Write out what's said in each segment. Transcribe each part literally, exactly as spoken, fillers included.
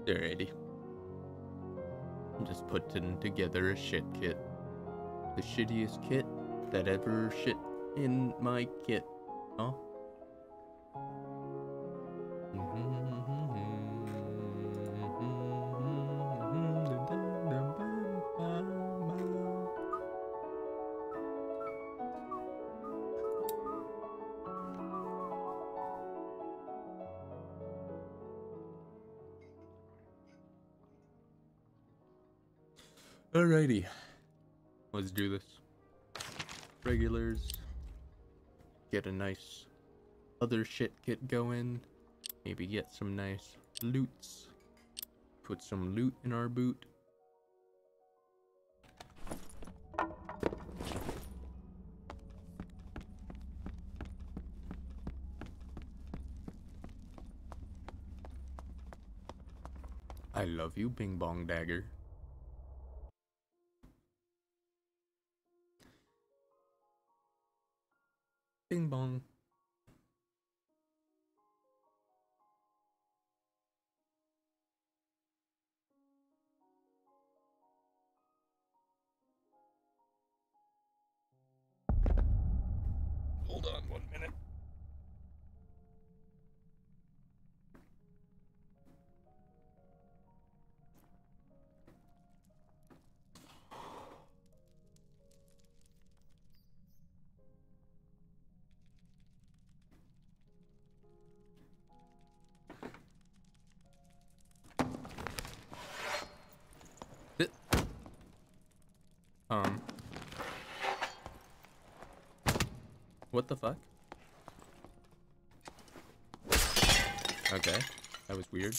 Alrighty. I'm just putting together a shit kit. The shittiest kit that ever shit in my kit. Huh? Alrighty. Let's do this. Regulars. Get a nice other shit kit going. Maybe get some nice loots. Put some loot in our boot. I love you, Bing Bong Dagger. Bing bong. Hold on one minute. Um. What the fuck? Okay, that was weird.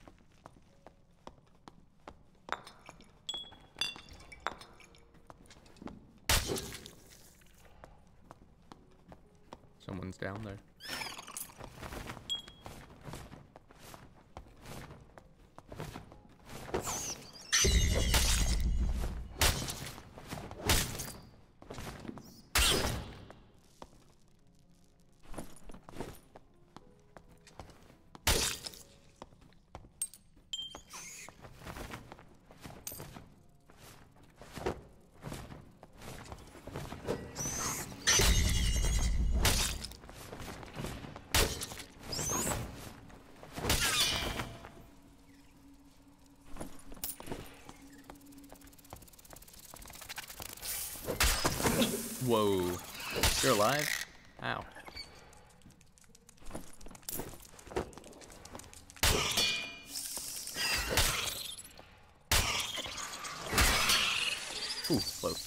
Someone's down there. Whoa. You're alive? Ow. Ooh, close.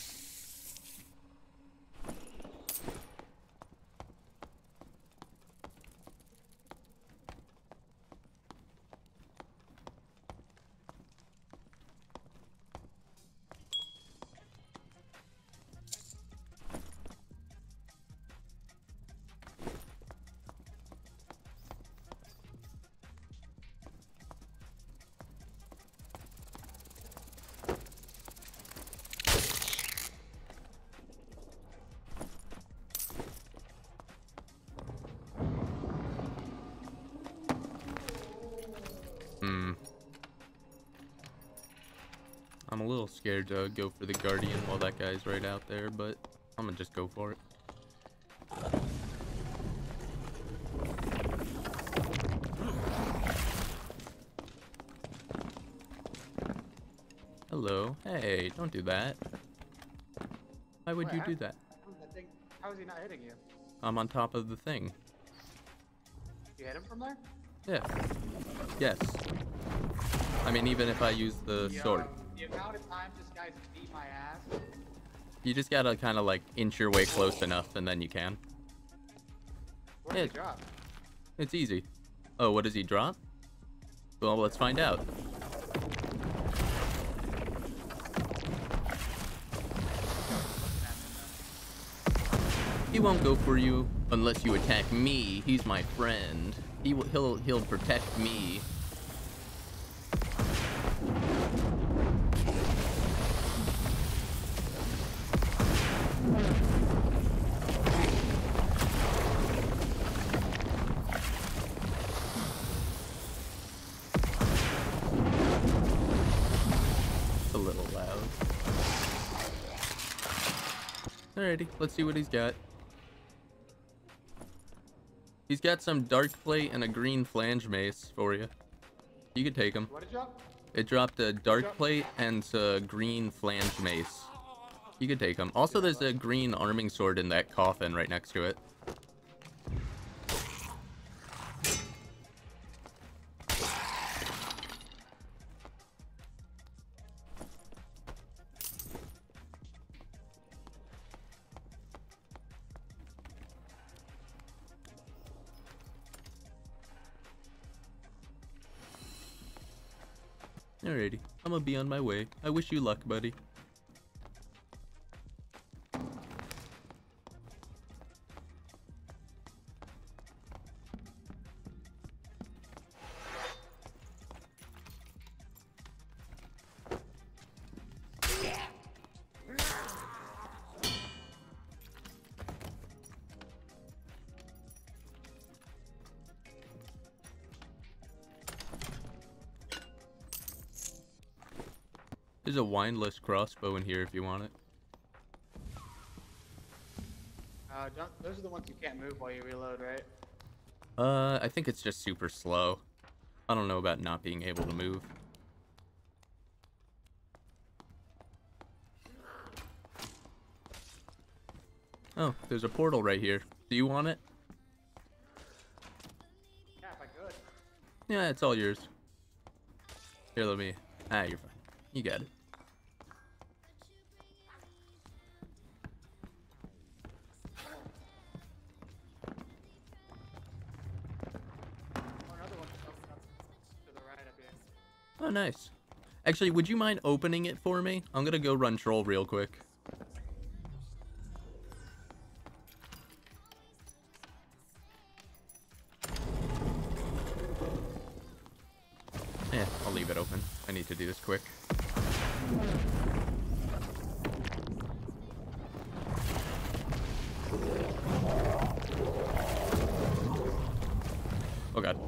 Hmm. I'm a little scared to go for the Guardian while that guy's right out there, but I'm gonna just go for it. Hello. Hey, don't do that. Why would Wait, you how, do that? that thing, how is he not hitting you? I'm on top of the thing. You hit him from there? Yeah. Yes. I mean, even if I use the Yo, sword. The amount of times this guy's beat my ass. You just gotta kind of like inch your way close enough and then you can. What did Yeah. he drop? It's easy. Oh, what does he drop? Well, let's find out. He won't go for you unless you attack me. He's my friend. He will, he'll he'll protect me. Alrighty, let's see what he's got. He's got some dark plate and a green flange mace for you. You could take him. What did you drop? It dropped a dark plate and a green flange mace. You could take him. Also, there's a green arming sword in that coffin right next to it. Alrighty, I'm gonna be on my way. I wish you luck, buddy. There's a wineless crossbow in here if you want it. Uh, don't, those are the ones you can't move while you reload, right? Uh, I think it's just super slow. I don't know about not being able to move. Oh, there's a portal right here. Do you want it? Yeah, if I could. Yeah, it's all yours. Here, let me... Ah, you're fine. You got it. Oh, another one just opened up to the right up here. Oh, nice. Actually, would you mind opening it for me? I'm gonna go run troll real quick. Yeah, I'll leave it open. I need to do this quick. Oh god.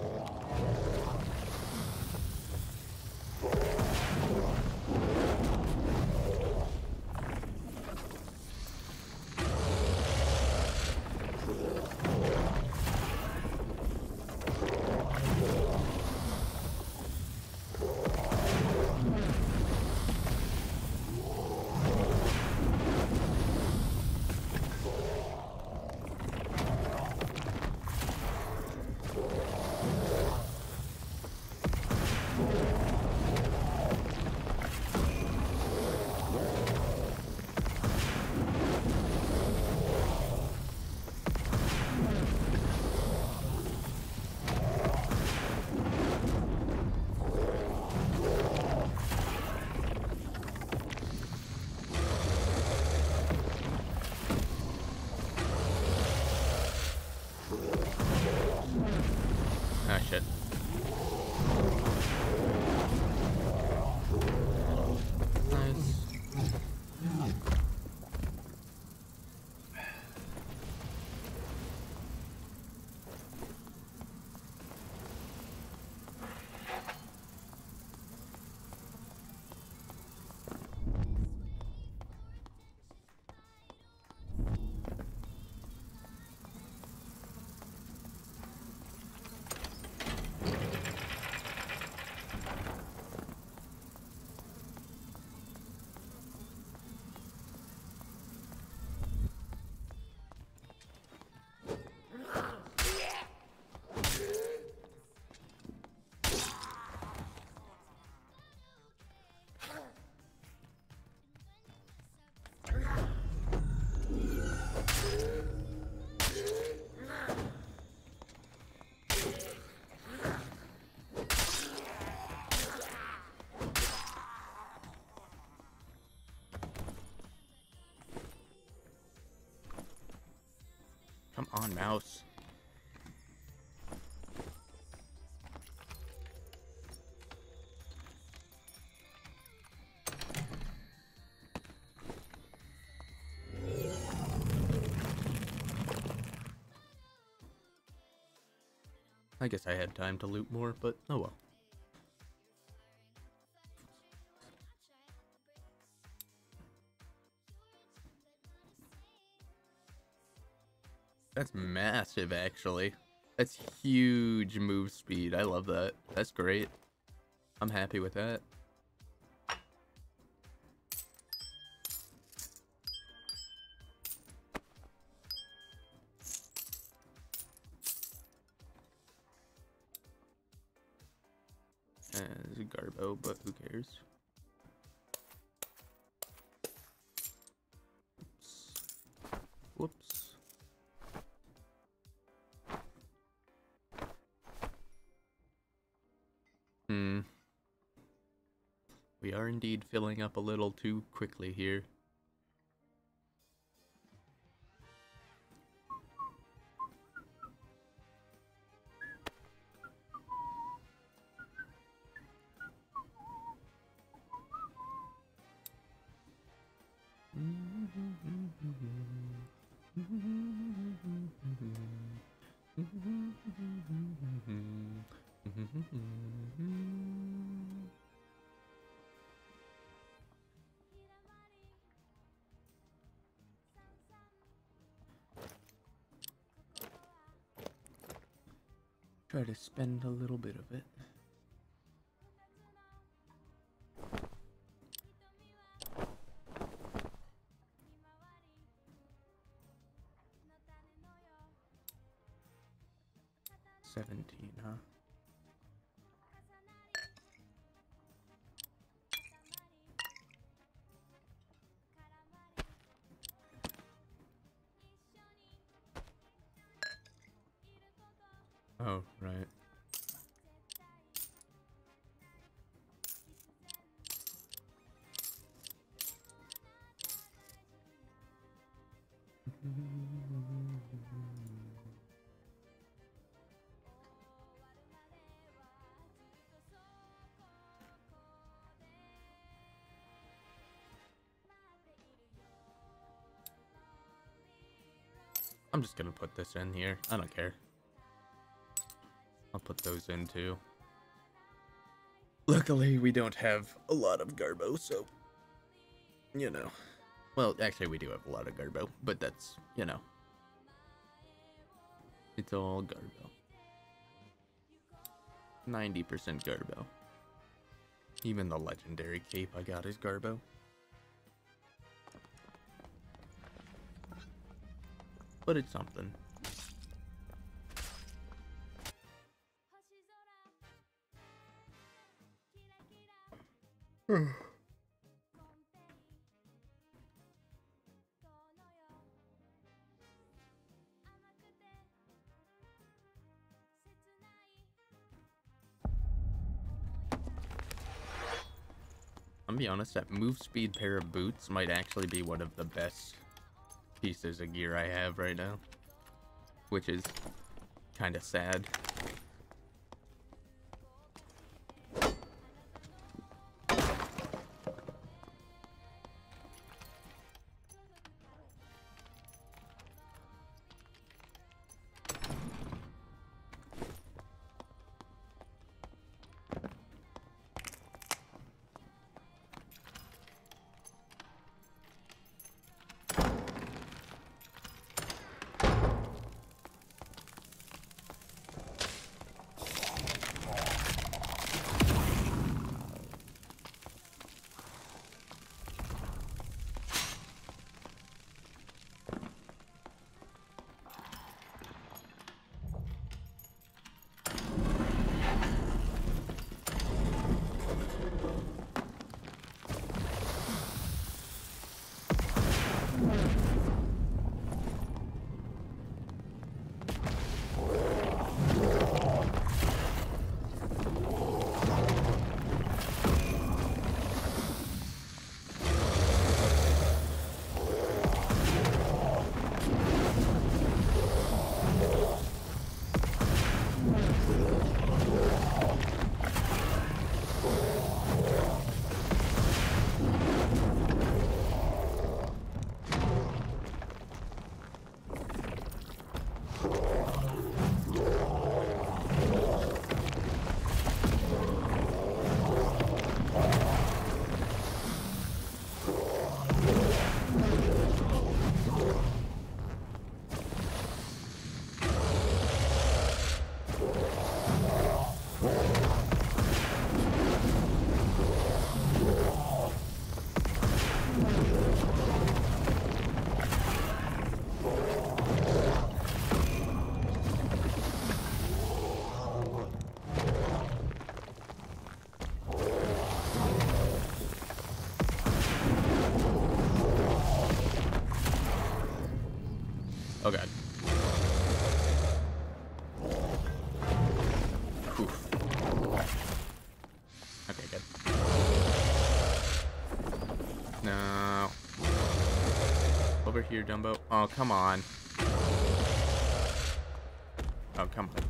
Ah, shit. Nice. Come on, mouse. I guess I had time to loot more, but oh well. That's massive, actually. That's huge move speed. I love that. That's great. I'm happy with that. As Garbo, but who cares? Oops. Whoops. Hmm. We are indeed filling up a little too quickly here. Try to spend a little bit of it. Seventeen, huh? Oh, right. I'm just gonna put this in here. I don't care. I'll put those in too. Luckily, we don't have a lot of Garbo, so, you know. Well, actually, we do have a lot of Garbo, but that's, you know. It's all Garbo. ninety percent Garbo. Even the legendary cape I got is Garbo. But it's something. I'll be honest, that move speed pair of boots might actually be one of the best pieces of gear I have right now, which is kind of sad. here, Dumbo. Oh, come on. Oh, come on.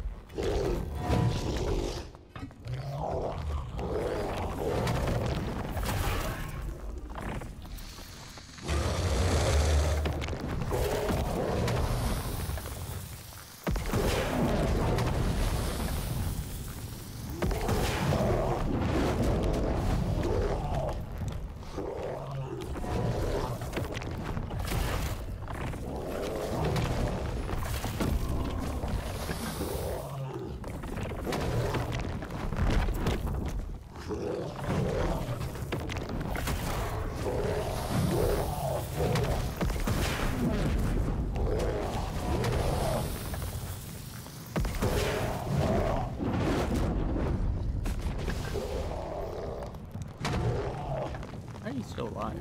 How are you still alive?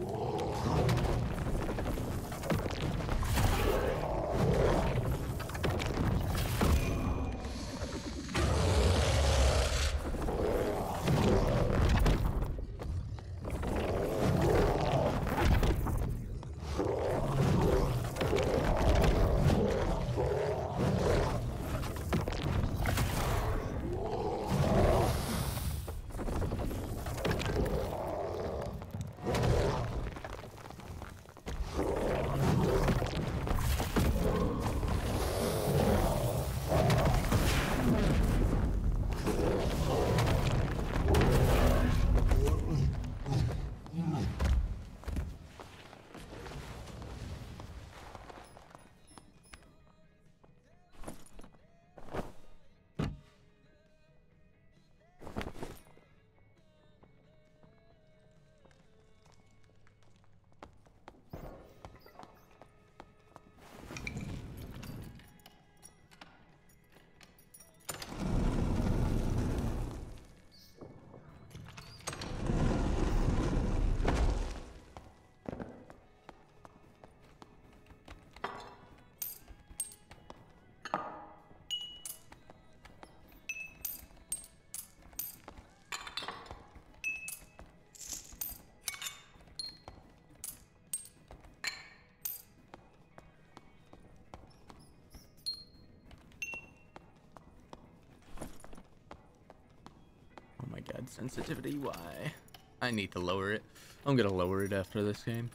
Oh my god, sensitivity, why? I need to lower it. I'm gonna lower it after this game.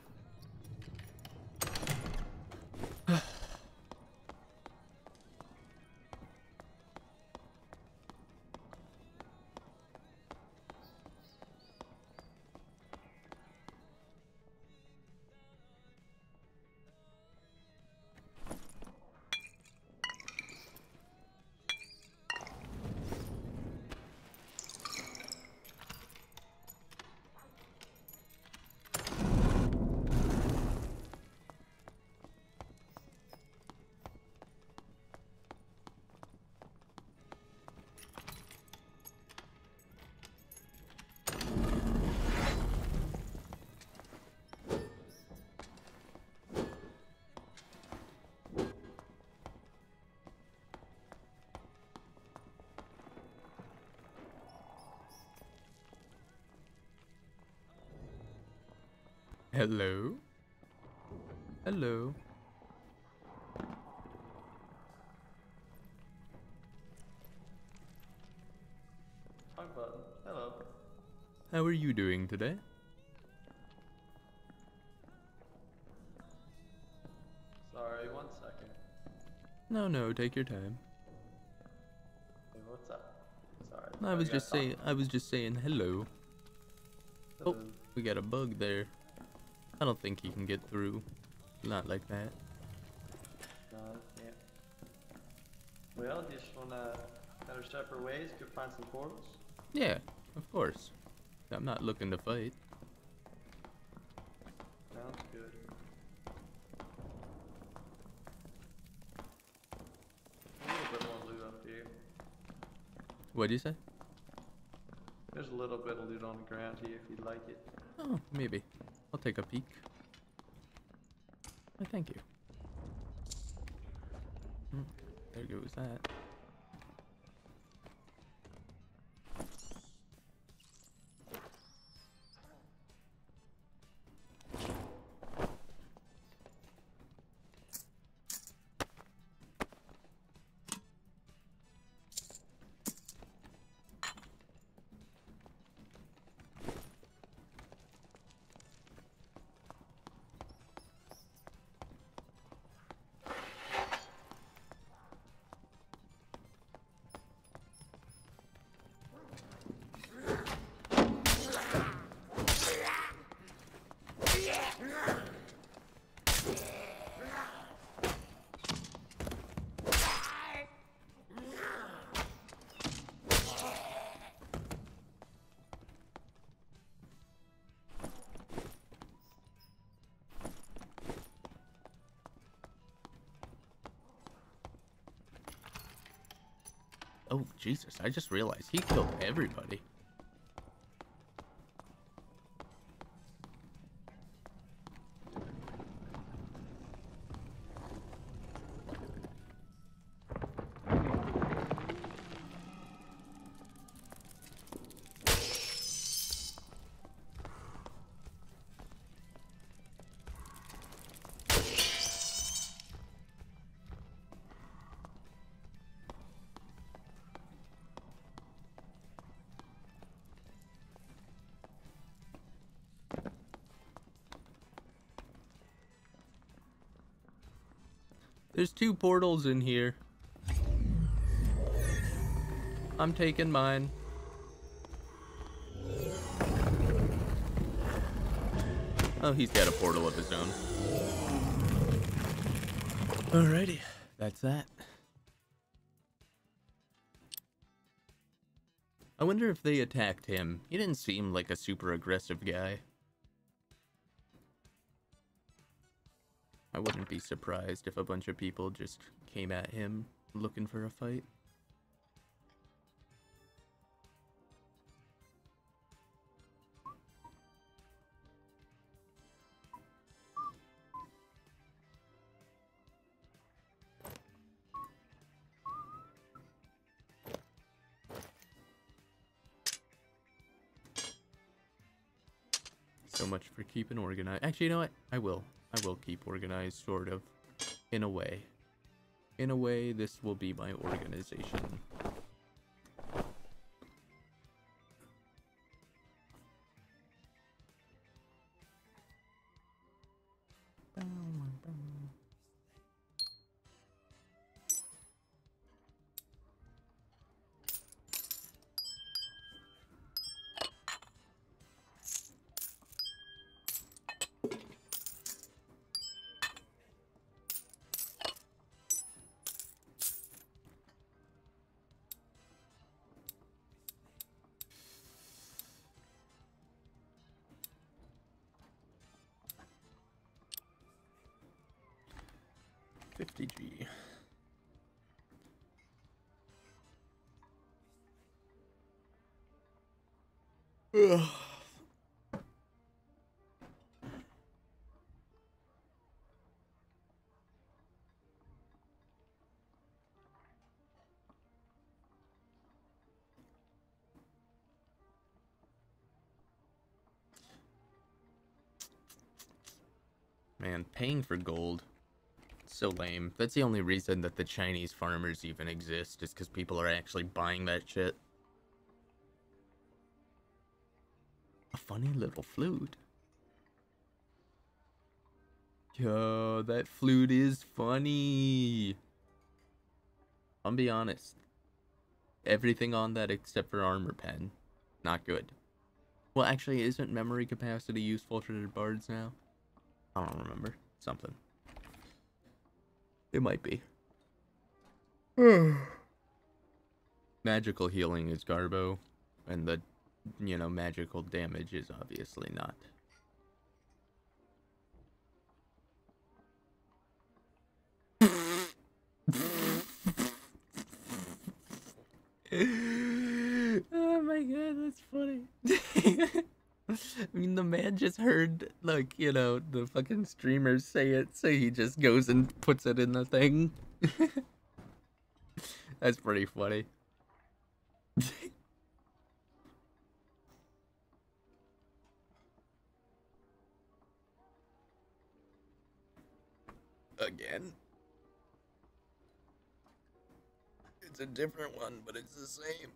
Hello? Hello? Talk button. Hello. How are you doing today? Sorry, one second. No, no, take your time. Hey, what's up? Sorry. I was just saying, I was just saying hello. Hello. Oh, we got a bug there. I don't think he can get through. Not like that. No, can't. Well, do you just wanna head our separate ways, go find some portals? Yeah, of course. I'm not looking to fight. Sounds good. A little bit more loot up here. What'd you say? There's a little bit of loot on the ground here if you'd like it. Oh, maybe. I'll take a peek. Oh, thank you. Hmm, there goes that. Oh, Jesus, I just realized he killed everybody. There's two portals in here. I'm taking mine. Oh, he's got a portal of his own. Alrighty, that's that. I wonder if they attacked him. He didn't seem like a super aggressive guy. I wouldn't be surprised if a bunch of people just came at him looking for a fight. So much for keeping organized. Actually, you know what? I will. I will keep organized, sort of. In a way. In a way, this will be my organization. fifty G. Ugh. Man, paying for gold. So lame. That's the only reason that the Chinese farmers even exist, is because people are actually buying that shit. A funny little flute. Yo, that flute is funny. I'll be honest. Everything on that except for armor pen, not good. Well, actually, isn't memory capacity useful for the bards now? I don't remember. Something. It might be. Magical healing is Garbo, and the, you know, magical damage is obviously not. Oh my god, that's funny. I mean, the man just heard, like, you know, the fucking streamers say it, so he just goes and puts it in the thing. That's pretty funny. Again. It's a different one, but it's the same.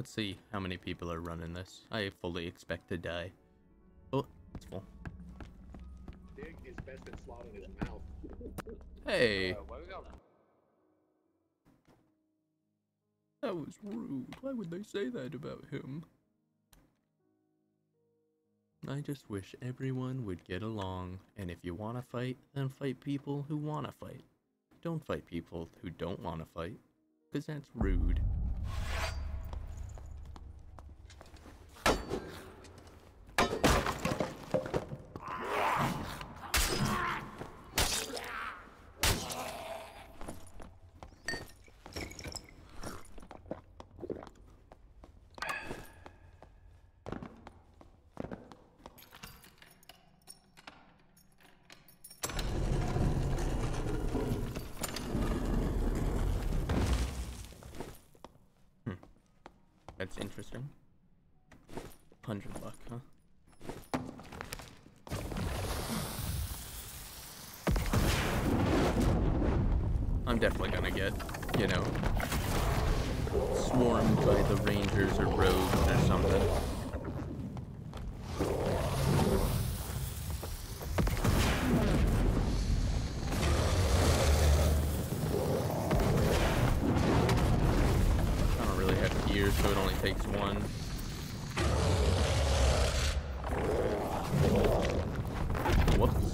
Let's see how many people are running this. I fully expect to die. Oh, it's full. Dig is best at slotting his mouth. Hey! Uh, why we got... That was rude. Why would they say that about him? I just wish everyone would get along, and if you want to fight, then fight people who want to fight. Don't fight people who don't want to fight, because that's rude. That's interesting. Hundred buck, huh? I'm definitely gonna get, you know, swarmed by the rangers or rogues or something. So it only takes one. Whoops.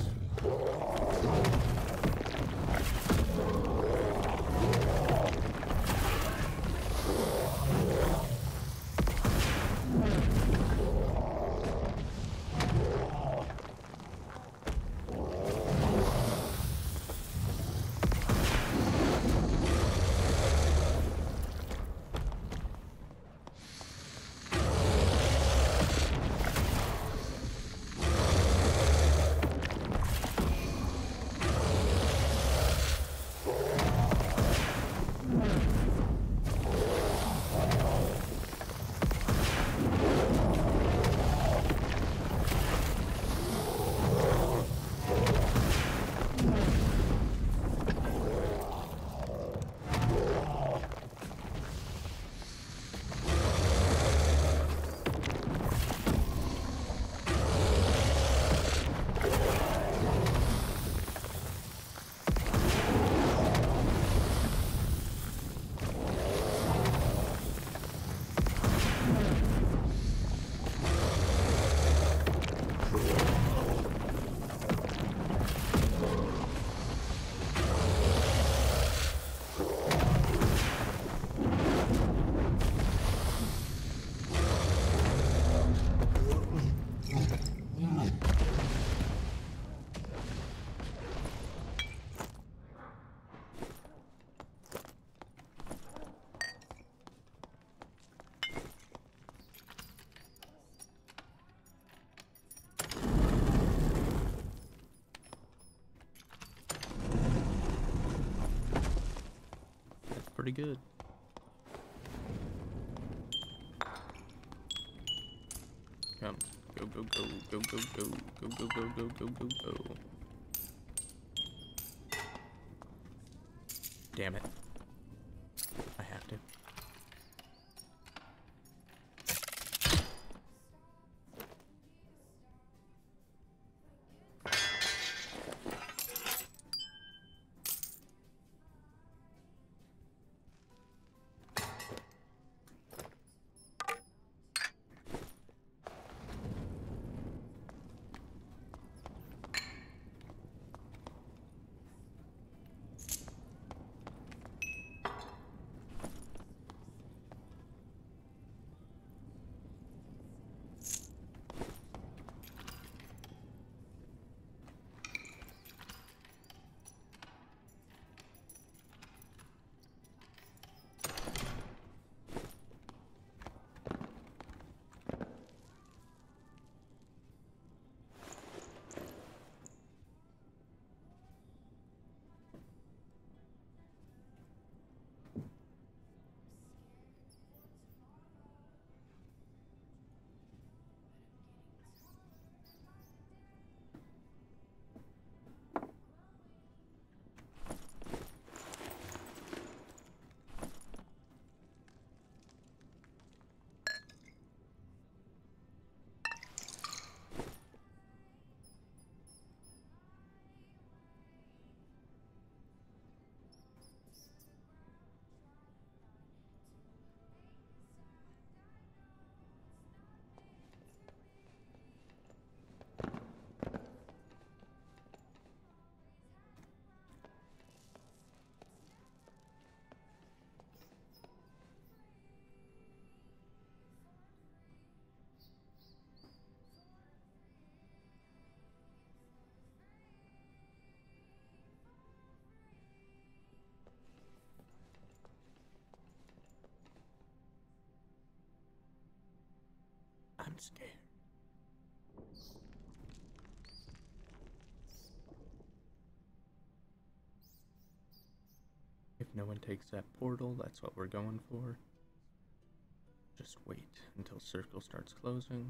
Pretty good. Come. Go, go, go, go, go, go, go, go, go, go, go, go, go. Damn it. I have to. I'm scared. If no one takes that portal, that's what we're going for. Just wait until circle starts closing.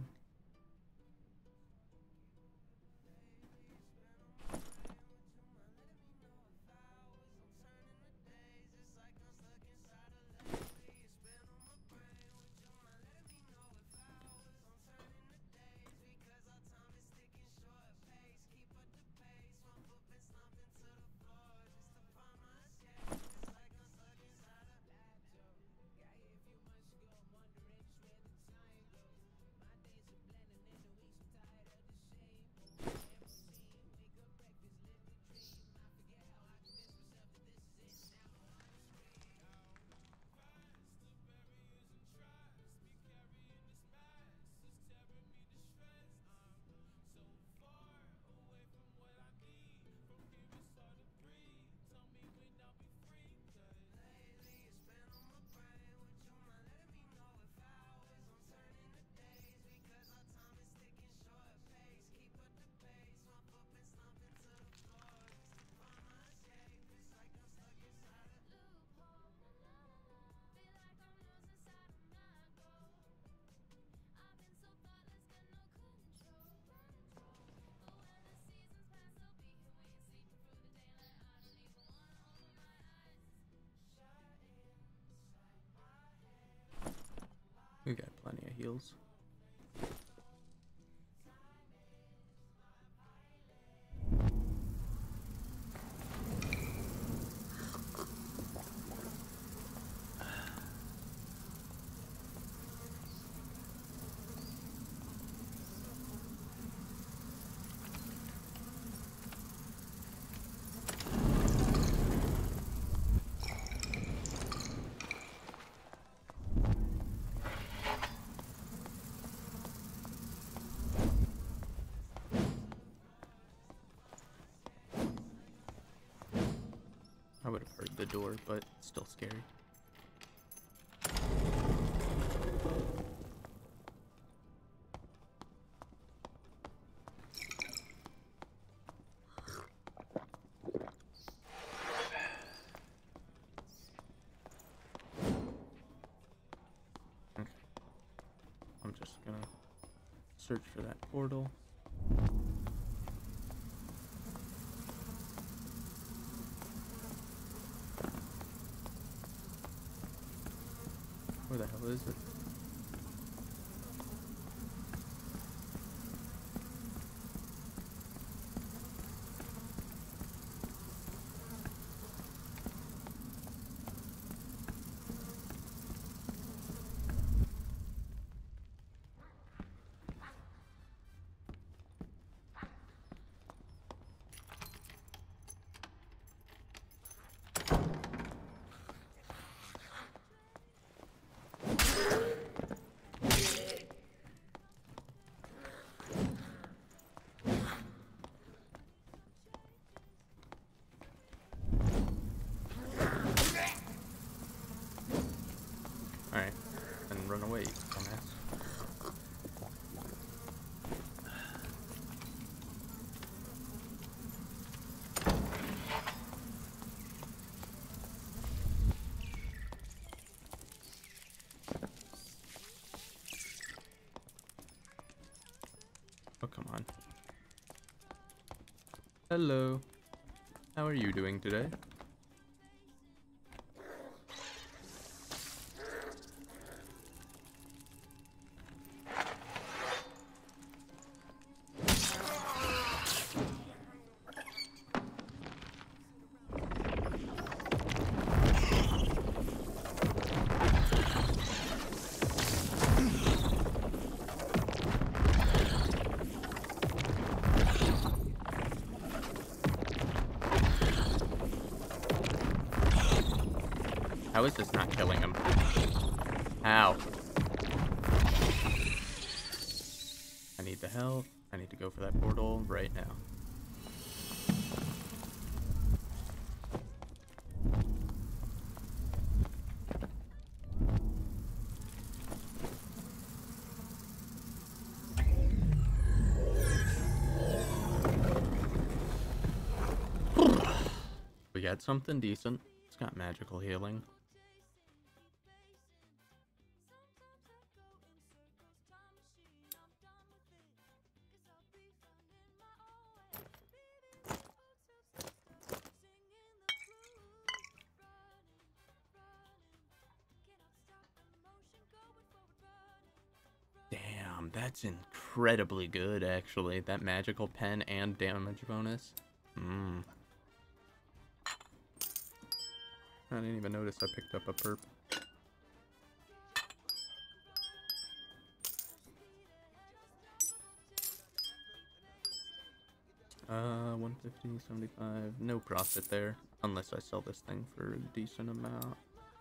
We got plenty of heals. I would have heard the door, but still scary. Okay. I'm just gonna search for that portal. Where the hell is it? Alright, and run away, dumbass. Oh, come on. Hello. How are you doing today? How is this not killing him? How? I need the health. I need to go for that portal right now. We got something decent. It's got magical healing. Damn, that's incredibly good, actually. That magical pen and damage bonus. Hmm. I didn't even notice I picked up a perp. Uh, one fifty, seventy-five. No profit there, unless I sell this thing for a decent amount.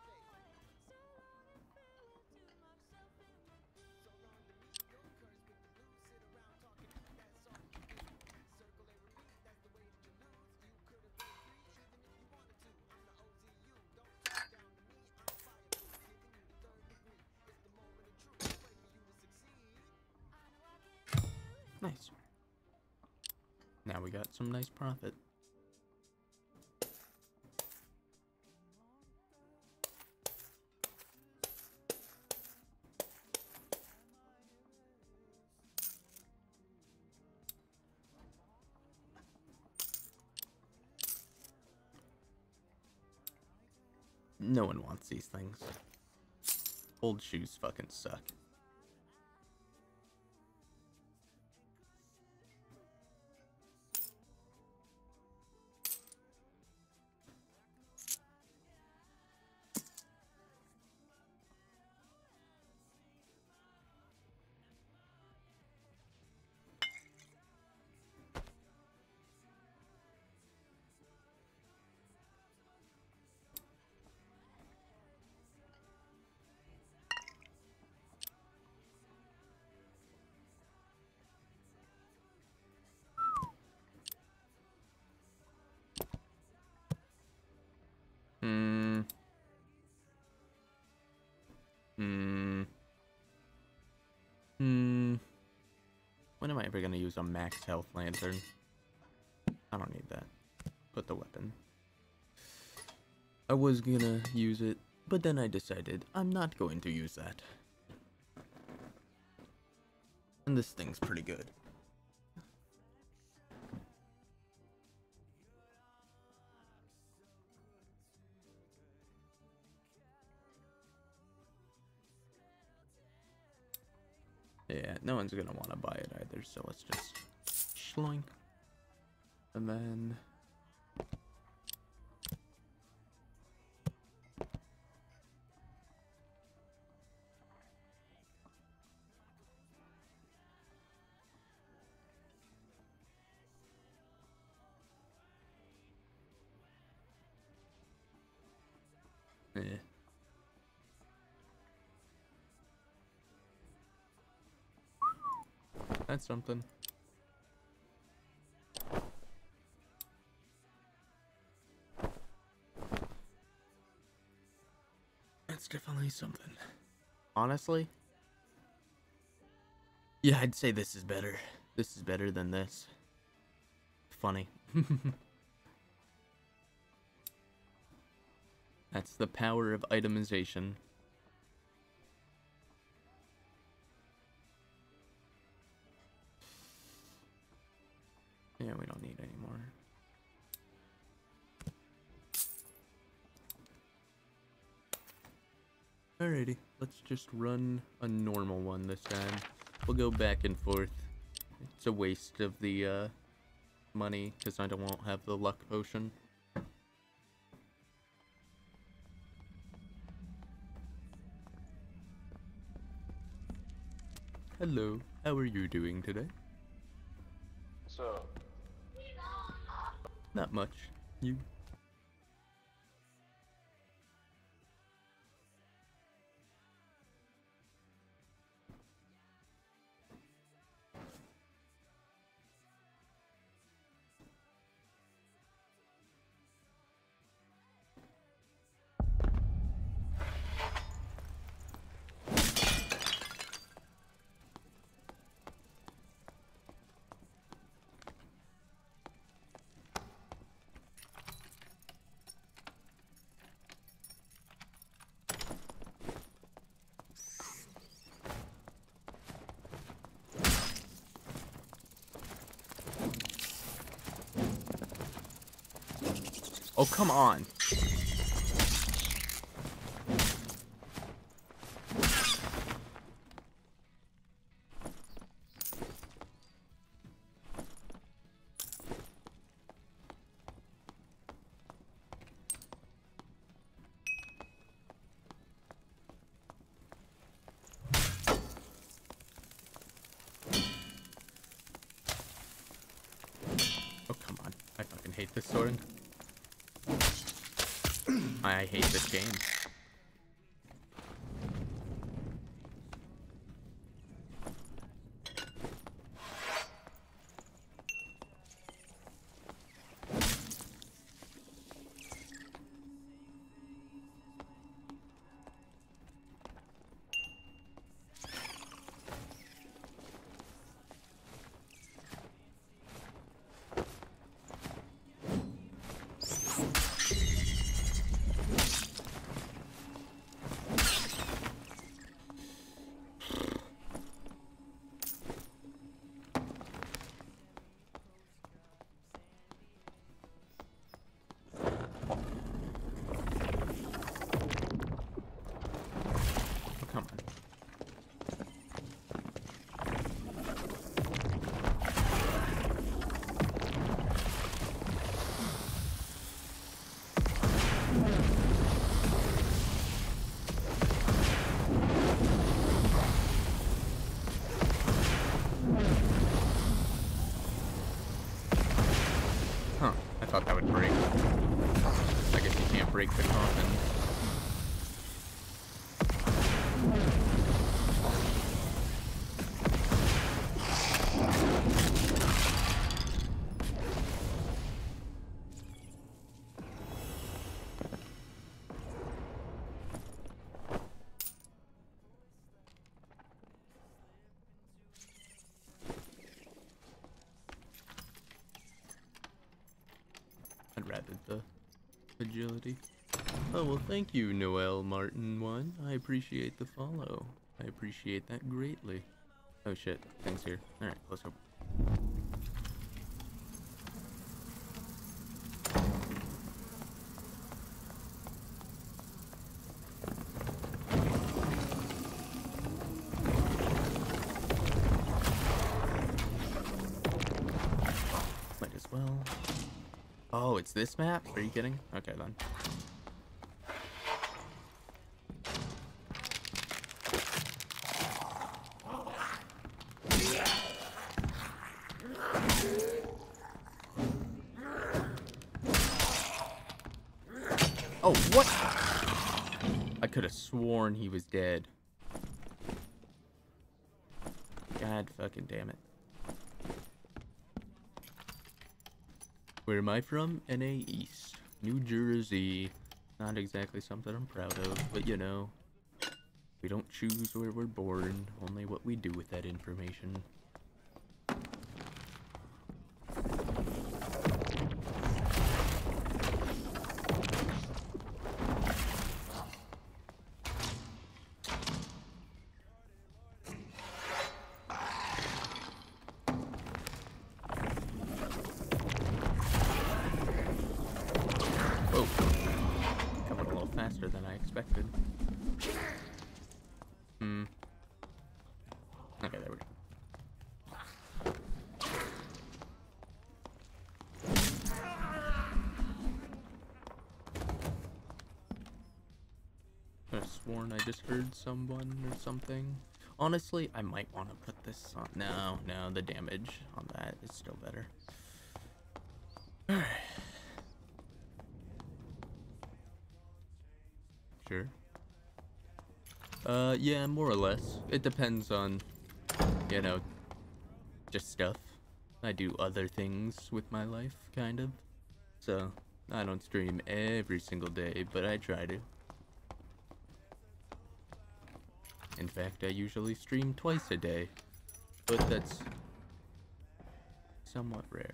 Nice. Now we got some nice profit. No one wants these things. Old shoes fucking suck. Hmm. Hmm. Hmm. When am I ever gonna use a max health lantern? I don't need that. Put the weapon. I was gonna use it, but then I decided I'm not going to use that. And this thing's pretty good. Yeah, no one's gonna want to buy it either, so let's just schloink. And then... Yeah. That's something. That's definitely something. Honestly? Yeah, I'd say this is better. This is better than this. Funny. That's the power of itemization. Yeah, we don't need any more. Alrighty, let's just run a normal one this time. We'll go back and forth. It's a waste of the uh, money because I don't won't have the luck potion. Hello, how are you doing today? So, Not much. You? Oh, come on. Oh, come on. I fucking hate this sword. I hate this game. Huh, I thought that would break. I guess you can't break the coffin. I'd rather the agility. Oh, well, thank you, Noel Martin one. I appreciate the follow. I appreciate that greatly. Oh shit, things here. Alright, let's go. Might as well. Oh, it's this map? Are you kidding? Okay, then. Oh, what? I could have sworn he was dead. God fucking damn it. Where am I from? N A East. New Jersey. Not exactly something I'm proud of, but you know. We don't choose where we're born, only what we do with that information. Whoa. Coming a little faster than I expected. Hmm. Okay, there we go. I have sworn I just heard someone or something. Honestly, I might want to put this on. No, no, the damage on that is still better. Alright. Sure. Uh, yeah, more or less. It depends on, you know, just stuff. I do other things with my life, kind of. So, I don't stream every single day, but I try to. In fact, I usually stream twice a day, but that's somewhat rare.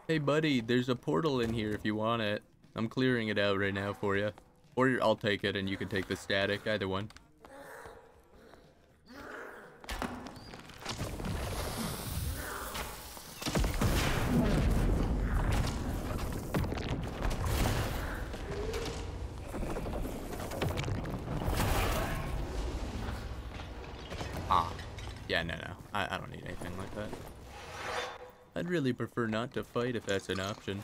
Hey, buddy, there's a portal in here if you want it. I'm clearing it out right now for you. Or I'll take it and you can take the static, either one. Ah. Yeah, no, no. I, I don't need anything like that. I'd really prefer not to fight if that's an option.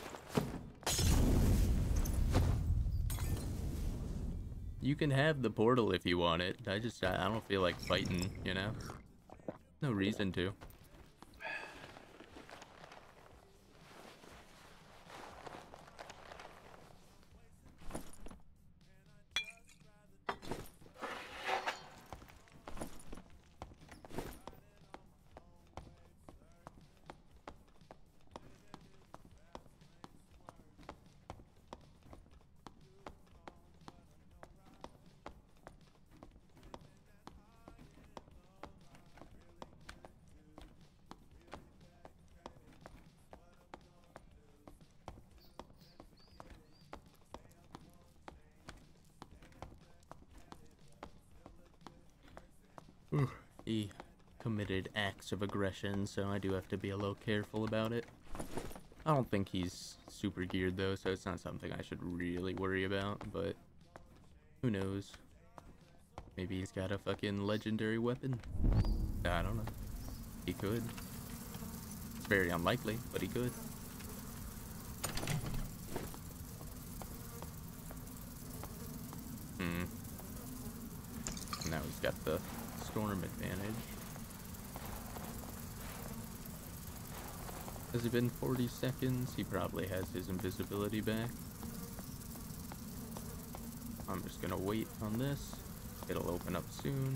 You can have the portal if you want it. I just, I, I don't feel like fighting, you know? No reason to. He committed acts of aggression, so I do have to be a little careful about it. I don't think he's super geared though, so it's not something I should really worry about, but who knows? Maybe he's got a fucking legendary weapon. I don't know. He could. It's very unlikely, but he could. Hmm. Now he's got the storm advantage. Has it been forty seconds? He probably has his invisibility back. I'm just gonna wait on this. It'll open up soon.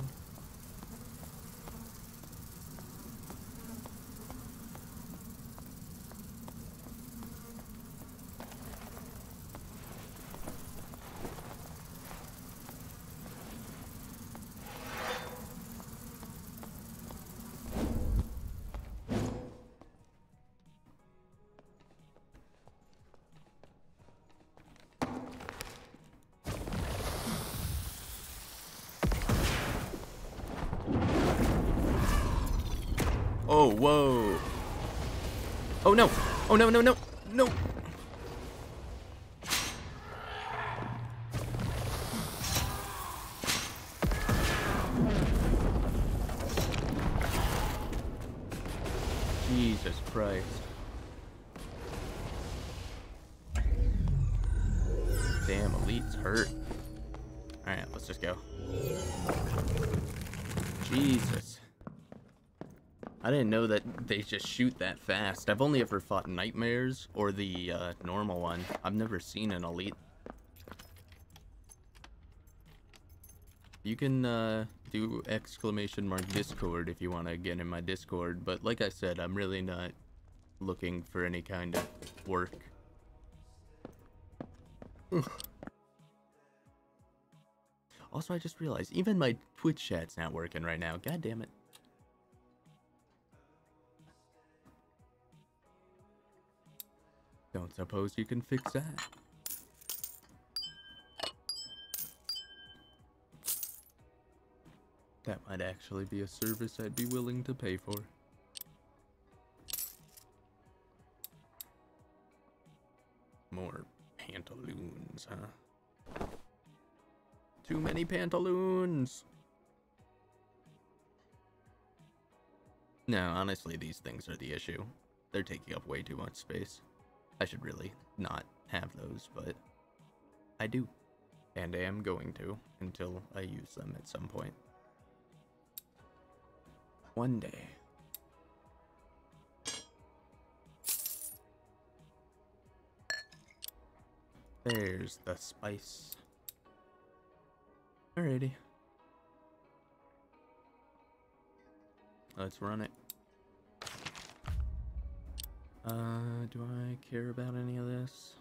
Oh, whoa. Oh, no. Oh, no, no, no. No. Jesus Christ. Damn, Elite's hurt. Alright, let's just go. Jesus. I didn't know that they just shoot that fast. I've only ever fought Nightmares or the uh, normal one. I've never seen an Elite. You can uh, do exclamation mark Discord if you want to get in my Discord, but like I said, I'm really not looking for any kind of work. Ugh. Also, I just realized, even my Twitch chat's not working right now. God damn it. Don't suppose you can fix that. That might actually be a service I'd be willing to pay for. More pantaloons, huh? Too many pantaloons! No, honestly, these things are the issue. They're taking up way too much space. I should really not have those, but I do. And I am going to until I use them at some point. One day. There's the spice. Alrighty. Let's run it. Uh, do I care about any of this?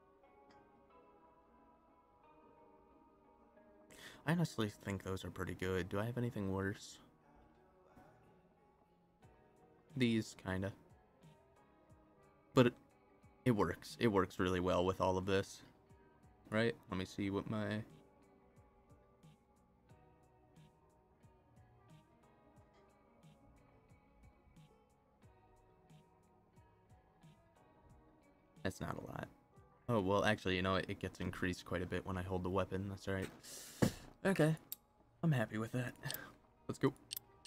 I honestly think those are pretty good. Do I have anything worse? These, kinda. But It works. It works really well with all of this. Right? Let me see what my... That's not a lot. Oh, well, actually, you know, it, it gets increased quite a bit when I hold the weapon. That's alright. Okay. I'm happy with that. Let's go.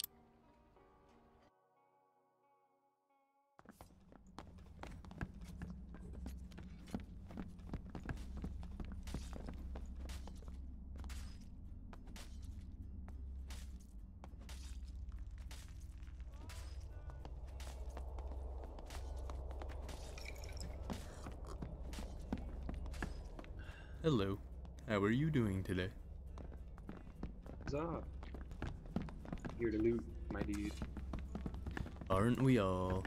Hello. How are you doing today? What's up? Here to loot, my dude. Aren't we all?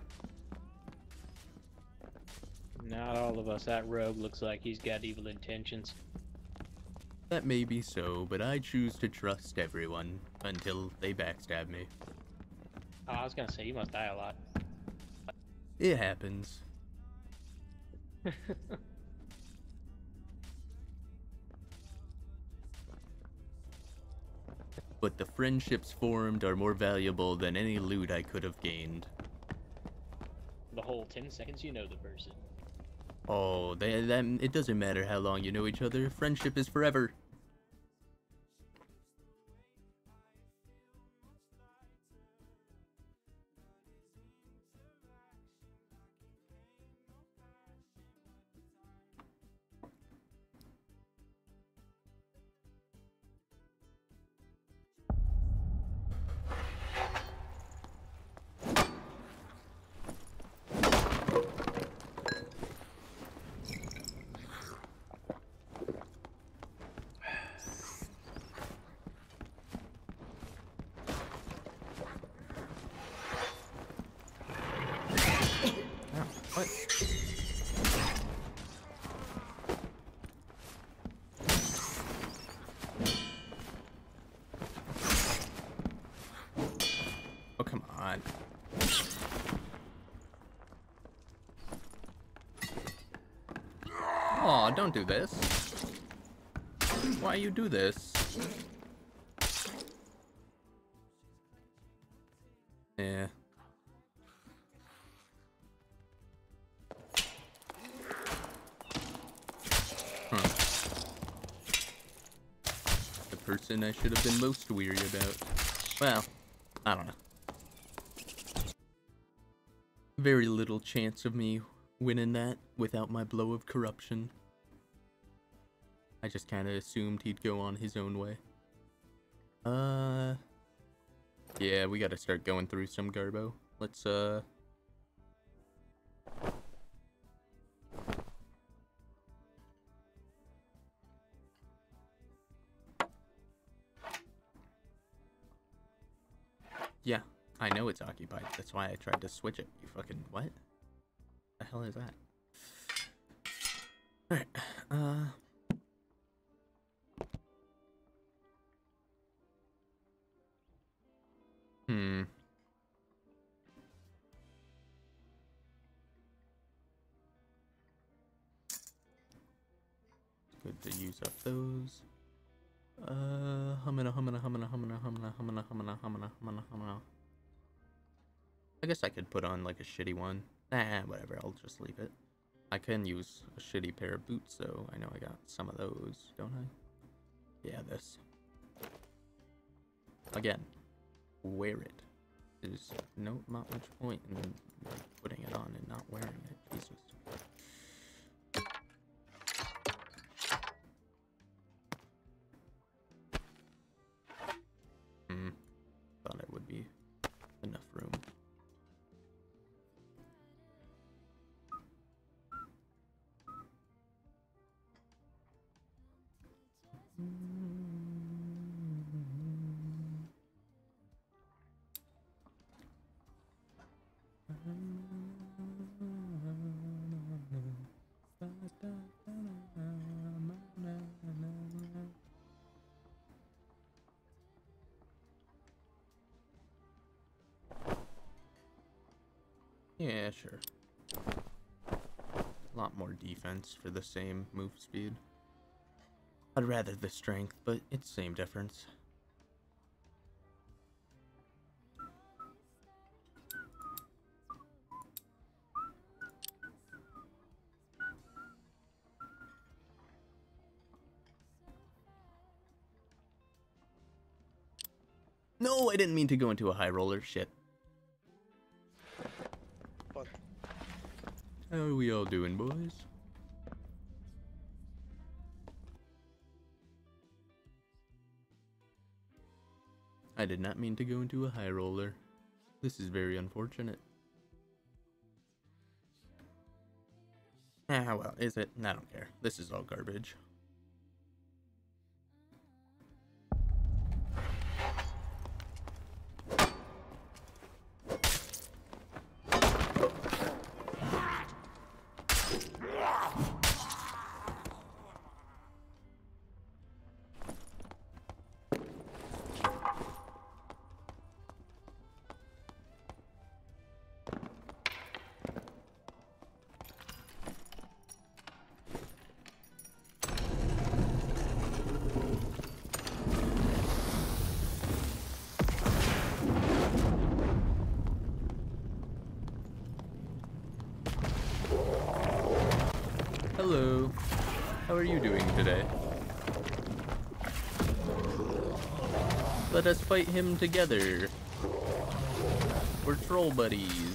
Not all of us. That rogue looks like he's got evil intentions. That may be so, but I choose to trust everyone until they backstab me. Oh, I was gonna say, you must die a lot. It happens. But the friendships formed are more valuable than any loot I could have gained. The whole ten seconds you know the person. Oh, they, that, it doesn't matter how long you know each other. Friendship is forever. What? Oh, come on. Aw, don't do this. Why you do this? Yeah. Huh. The person I should have been most weary about. Well, I don't know. Very little chance of me winning that without my blow of corruption. I just kind of assumed he'd go on his own way. Uh... Yeah, we gotta start going through some garbo. Let's, uh... Yeah, I know it's occupied. That's why I tried to switch it. You fucking... What? The hell is that? Alright, uh... Hmm. Good to use up those. Uh, humana, humana, humana, humana, humana, humana, humana, humana, humana, humana. I guess I could put on like a shitty one. Nah, whatever, I'll just leave it. I can use a shitty pair of boots, so I know I got some of those, don't I? Yeah, this. Again, wear it. There's no, not much point in like, putting it on and not wearing it. Jesus. Hmm. Thought it would be enough room. Yeah, sure. A lot more defense for the same move speed. I'd rather the strength, but it's same difference. No, I didn't mean to go into a high roller. Shit. Fuck. How are we all doing, boys? I did not mean to go into a high roller. This is very unfortunate. Ah, well, is it? I don't care. This is all garbage. Hello. How are you doing today? Let us fight him together. We're troll buddies.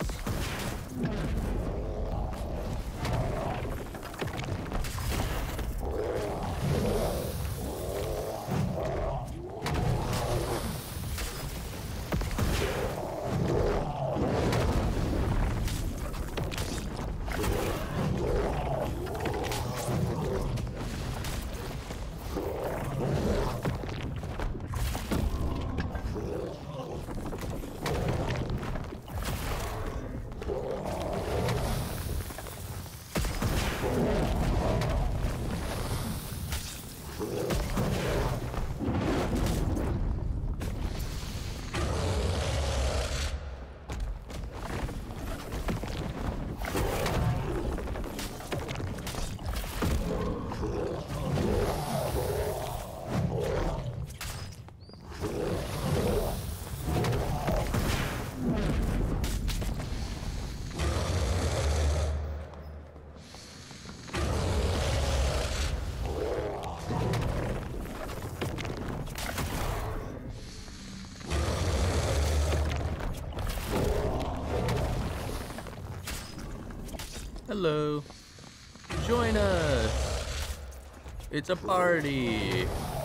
Hello. Join us. It's a party.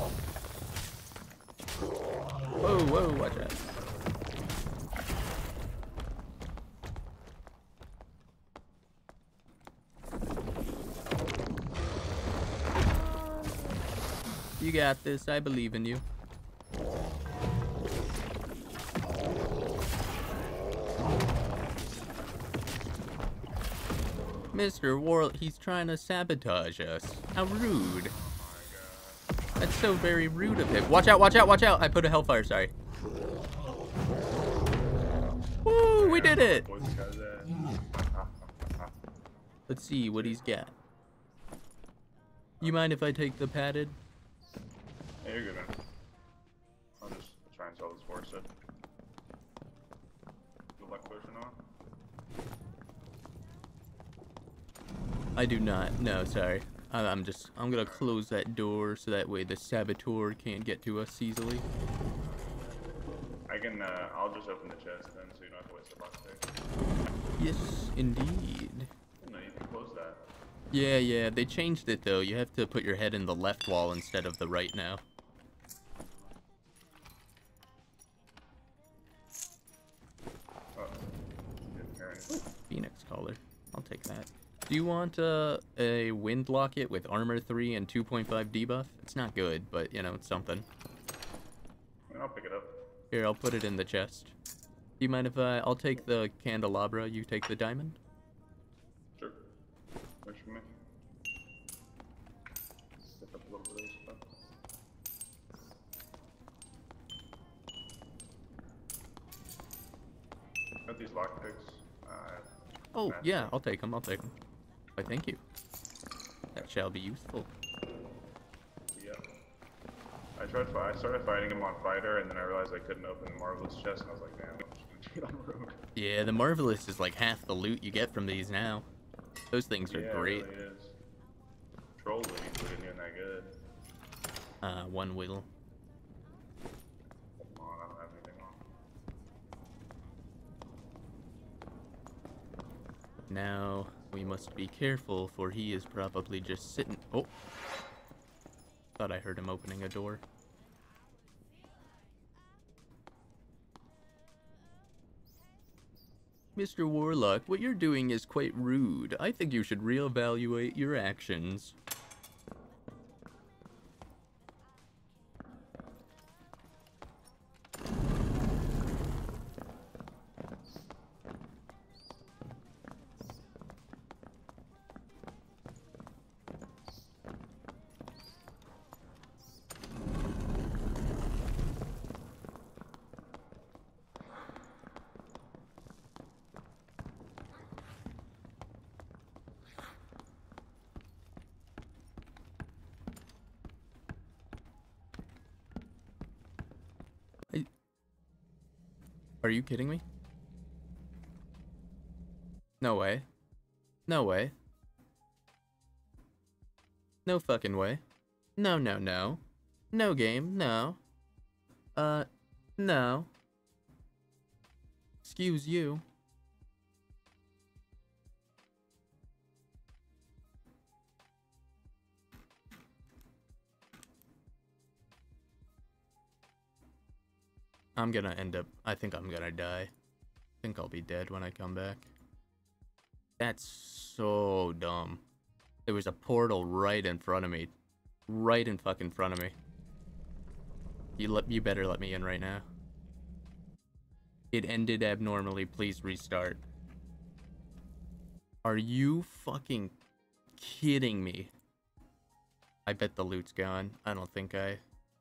Whoa, whoa, watch out. You got this. I believe in you. Mister Warl, he's trying to sabotage us. How rude. That's so very rude of him. Watch out, watch out, watch out. I put a hellfire, sorry. Woo, we did it. Let's see what he's got. You mind if I take the padded? Yeah, you're good, man. I'll just try and sell this for it. Good luck pushing on. I do not. No, sorry. I- I'm just, I'm gonna close that door so that way the saboteur can't get to us easily. I can, uh, I'll just open the chest then so you don't have to waste the box there. Yes, indeed. No, you can close that. Yeah, yeah, they changed it though. You have to put your head in the left wall instead of the right now. Oh, didn't hear anything. Phoenix collar. I'll take that. Do you want uh, a wind locket with armor three and two point five debuff? It's not good, but you know, it's something. I mean, I'll pick it up. Here, I'll put it in the chest. Do you mind if I... I'll take the candelabra, you take the diamond? Sure. Works for me. Pick up a little bit of stuff. Got these lockpicks. Uh, Oh, Master. yeah, I'll take them, I'll take them. If Why, thank you. That shall be useful. Yep. I tried. Fi I started fighting him on fighter, and then I realized I couldn't open the marvelous chest, and I was like, damn, I'm just gonna do it on rogue. Yeah, the marvelous is like half the loot you get from these now. Those things are Yeah, great. it really is. Troll loot isn't even that good. Uh, one wheel. Come on, I don't have anything on. Now, we must be careful, for he is probably just sitting... Oh! Thought I heard him opening a door. Mister Warlock, what you're doing is quite rude. I think you should reevaluate your actions. Are you kidding me? No way. No way. No fucking way. No, no, no. No game, no. Uh, no. Excuse you. I'm gonna end up, I think I'm gonna die. I think I'll be dead when I come back. That's so dumb. There was a portal right in front of me. Right in fucking front of me. You let, you better let me in right now. It ended abnormally, please restart. Are you fucking kidding me? I bet the loot's gone. I don't think I...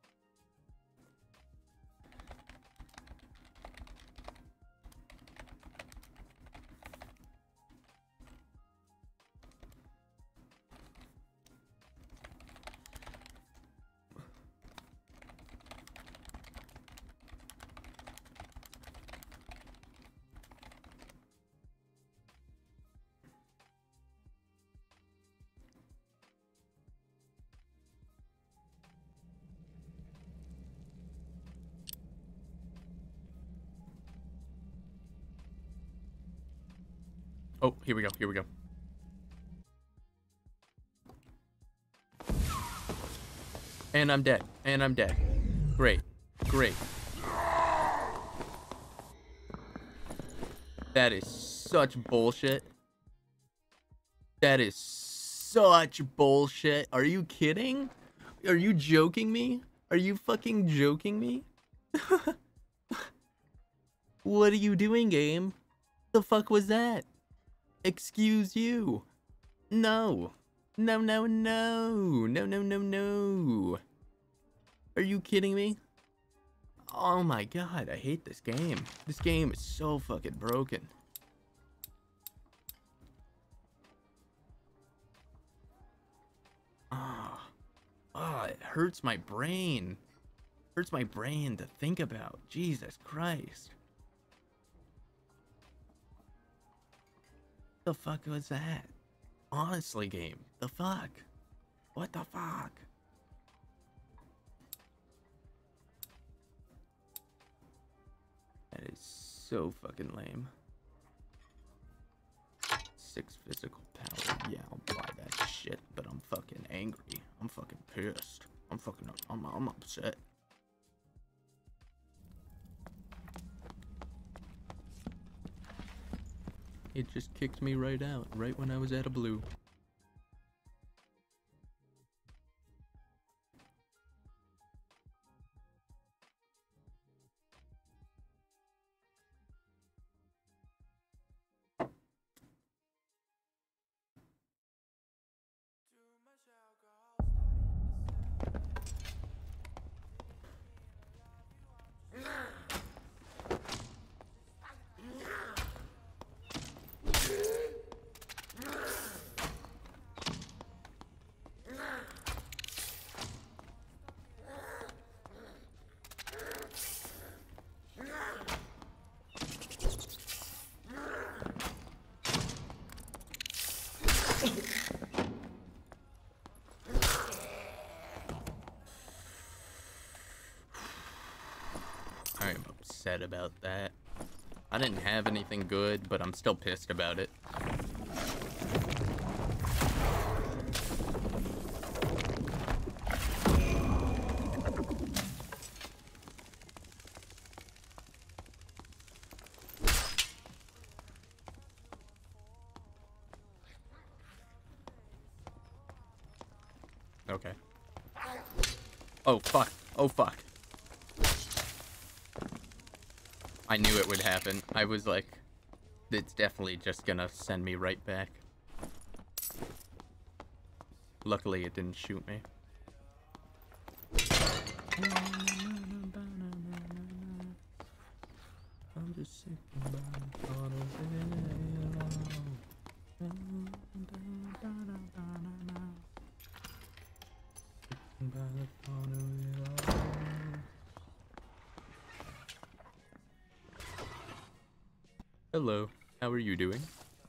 Oh, here we go, here we go. And I'm dead, and I'm dead. Great, great. That is such bullshit. That is such bullshit. Are you kidding? Are you joking me? Are you fucking joking me? What are you doing, game? The fuck was that? Excuse you. No. No, no, no. No, no, no, no. Are you kidding me? Oh my god, I hate this game. This game is so fucking broken. Ah. Oh, oh, it hurts my brain. Hurts my brain to think about. Jesus Christ. The fuck was that? Honestly, game. The fuck? What the fuck? That is so fucking lame. Six physical power. Yeah, I'll buy that shit, but I'm fucking angry. I'm fucking pissed. I'm fucking, I'm, I'm upset. It just kicked me right out, right when I was at a blue. I'm upset about that. I didn't have anything good, but I'm still pissed about it. Okay. Oh, fuck. Oh, fuck. I knew it would happen. I was like, it's definitely just gonna send me right back. Luckily, it didn't shoot me. I'm just sitting by the thought of it. By the thought of it all. Hello, how are you doing?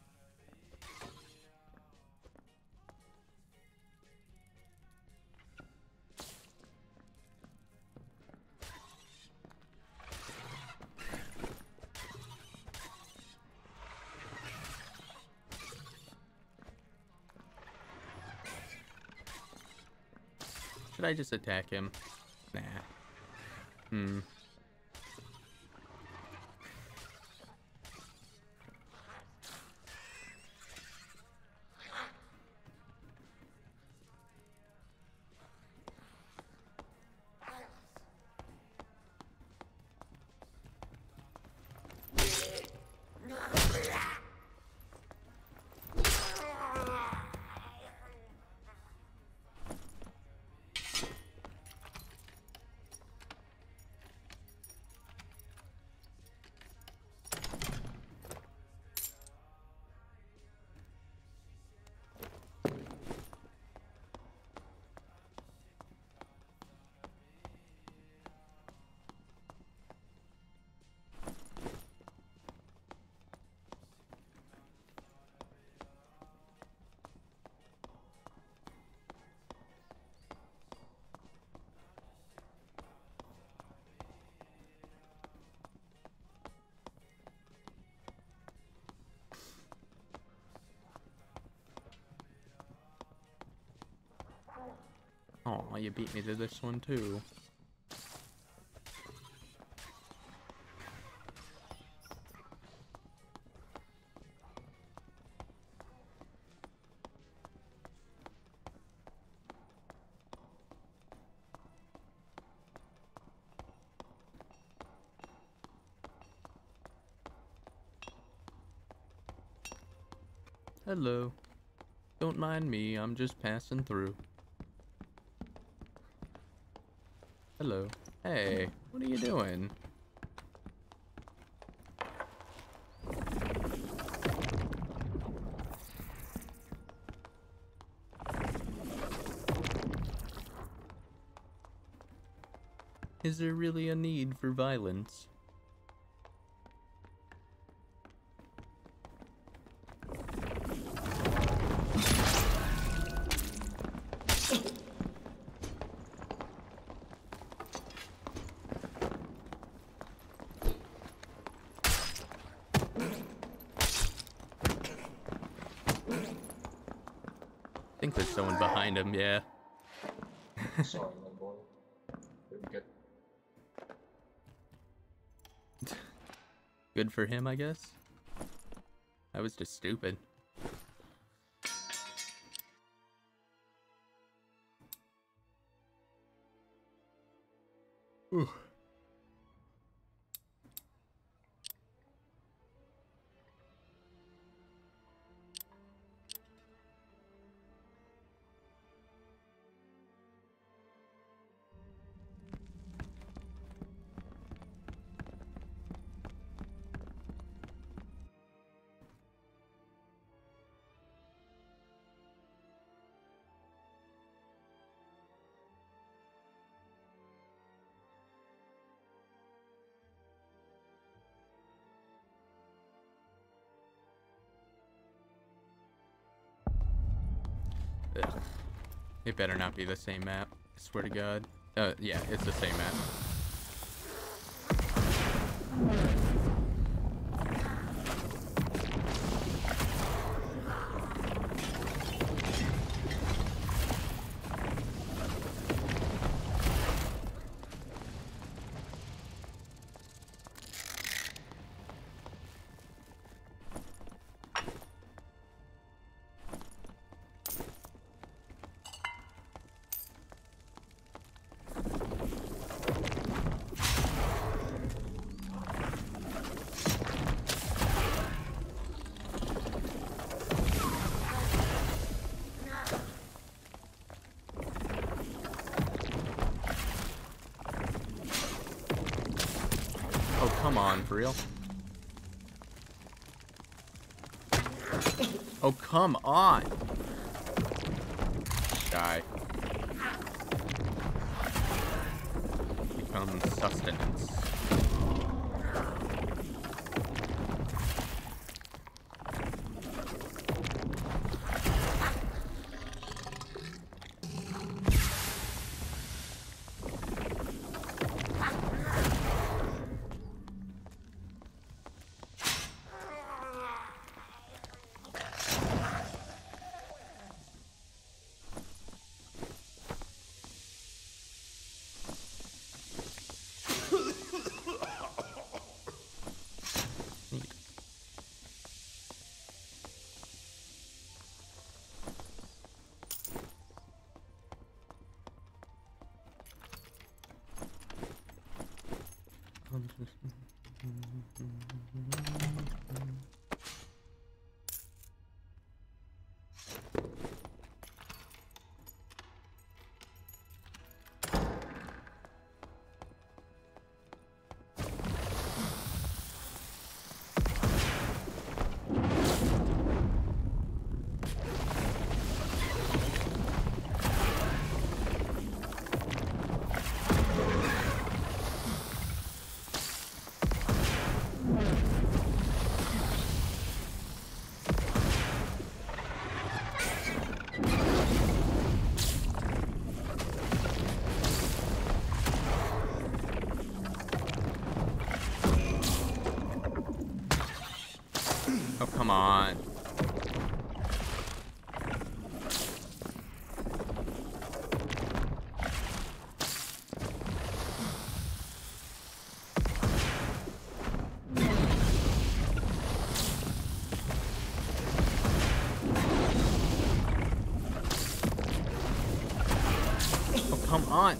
Should I just attack him? Nah. Hmm. Oh, you beat me to this one too. Hello. Don't mind me, I'm just passing through. Hello. Hey, what are you doing? Is there really a need for violence? I think there's someone behind him, yeah. Sorry, my boy. Very good. Good for him, I guess. I was just stupid. Ooh. Ugh. It better not be the same map. I swear to God. Uh, yeah, it's the same map. Oh, come on, for real? Oh, come on! Die. Become sustenance. Oh, come on. Oh, come on.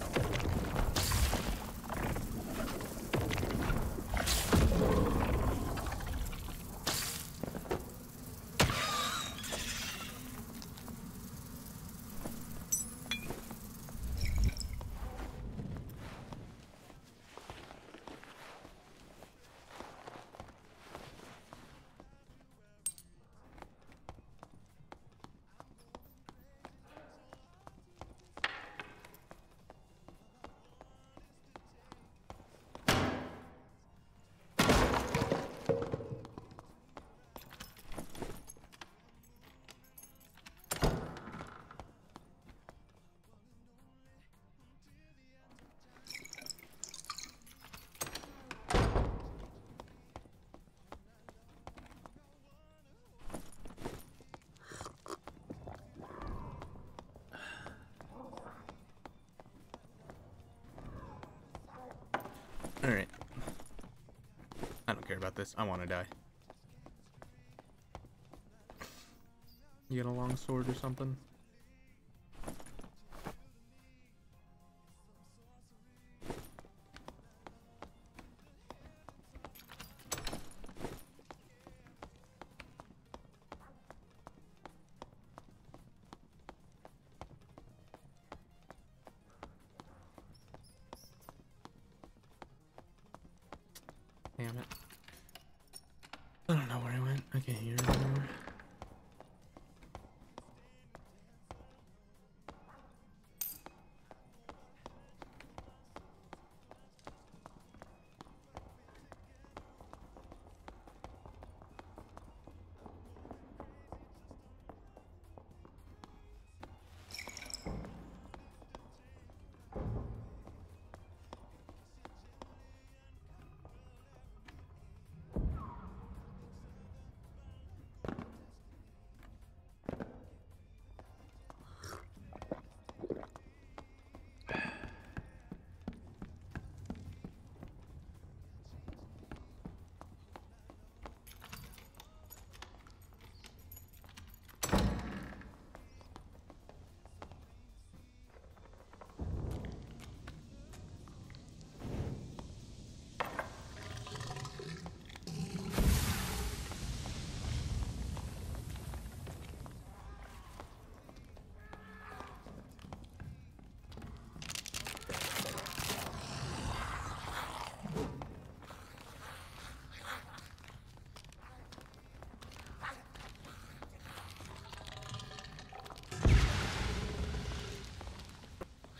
Alright. I don't care about this. I want to die. You get a long sword or something? Damn it. I don't know where I went. I can't hear it anymore.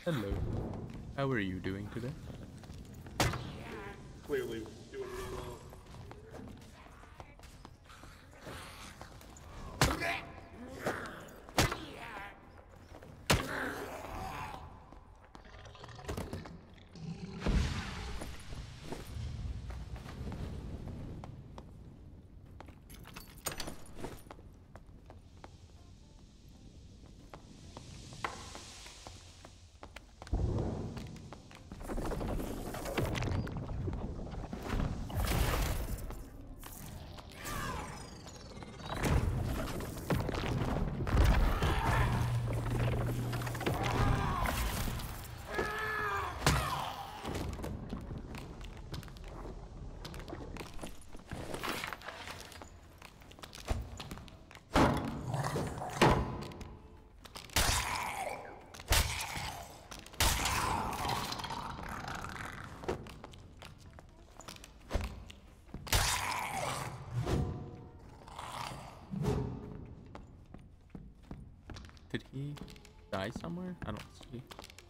Hello. How are you doing today? Clearly doing real well. Did he die somewhere? I don't see.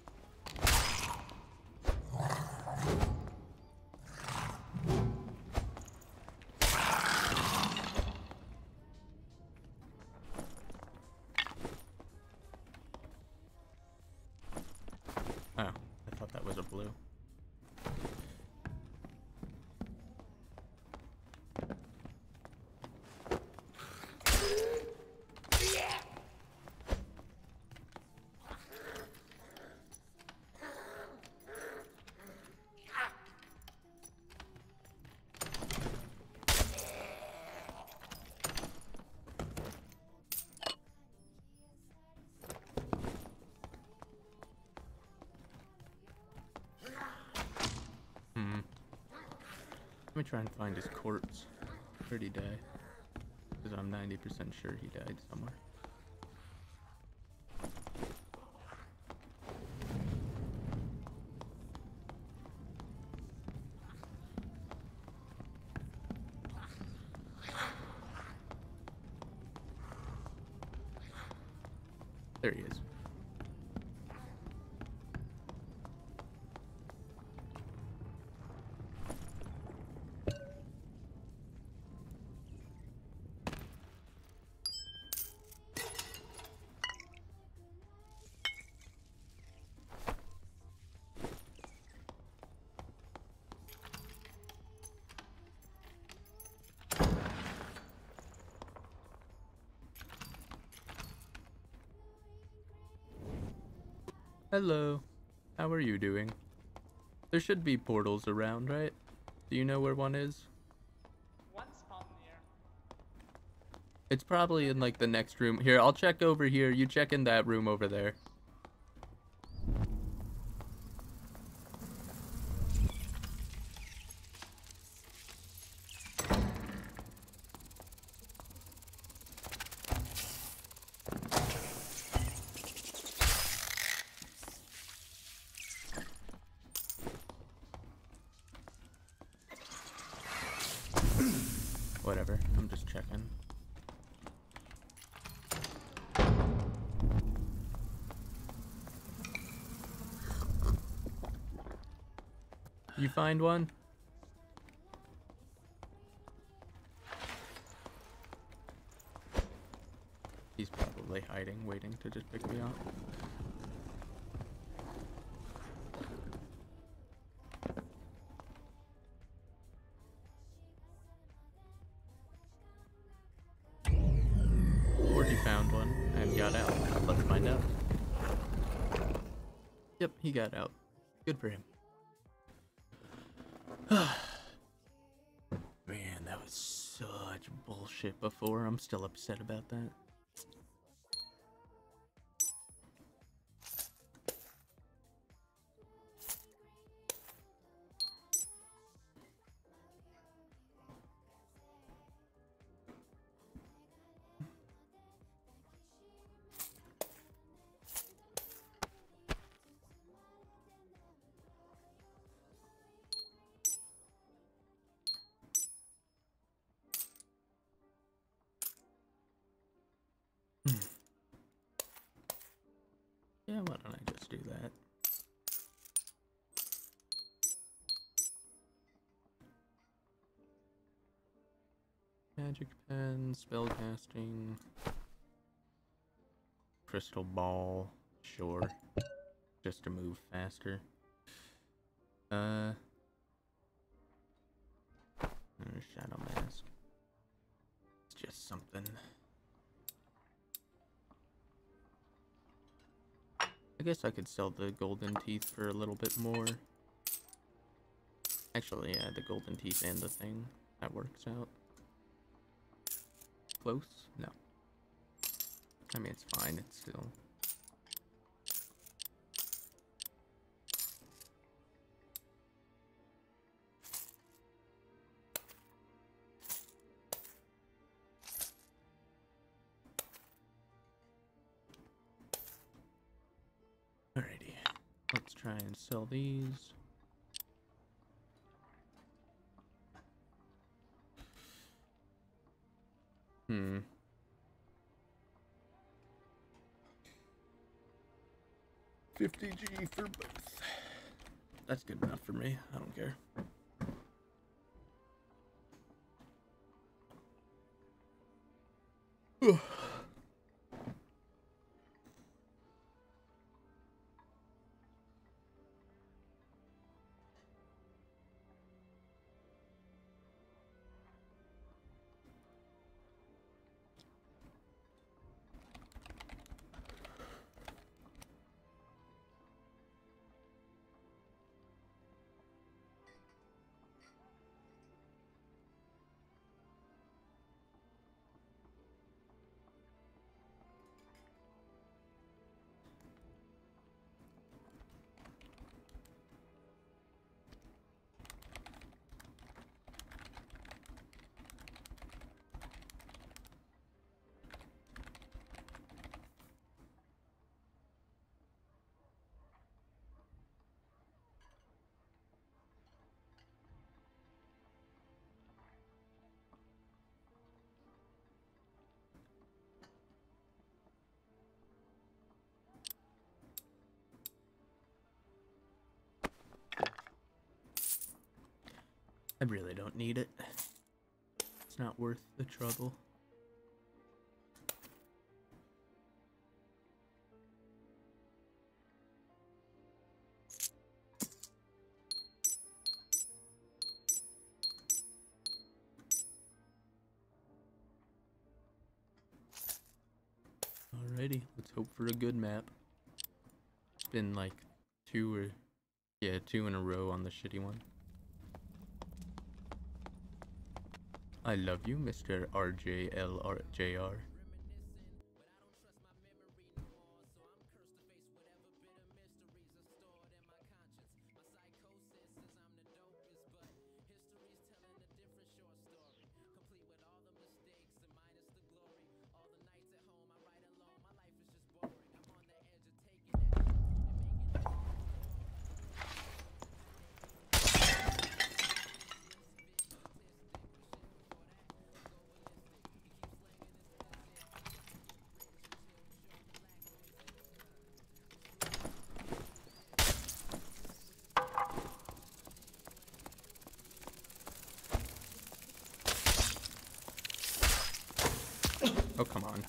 Oh, I thought that was a blue. Hmm. Let me try and find his corpse. Where'd he die? Because I'm ninety percent sure he died somewhere. There he is. Hello. How are you doing? There should be portals around, right? Do you know where one is? One spawn near. It's probably in like the next room. Here, I'll check over here. You check in that room over there. Whatever, I'm just checking. You find one? He's probably hiding, waiting to just pick me up. Or he found one and got out. Let's find out. Yep, he got out. Good for him. Man, that was such bullshit before. I'm still upset about that. Yeah, why don't I just do that? Magic pen, spellcasting, crystal ball, sure, just to move faster. Uh, shadow mask. It's just something. I guess I could sell the golden teeth for a little bit more. Actually, yeah, the golden teeth and the thing. That works out. Close? No. I mean, it's fine. It's still... Alrighty. Let's try and sell these. Hmm. fifty G for both. That's good enough for me. I don't care. I really don't need it. It's not worth the trouble. Alrighty, let's hope for a good map. It's been like two or, yeah, two in a row on the shitty one. I love you, Mister R J L R J R. Oh, come on.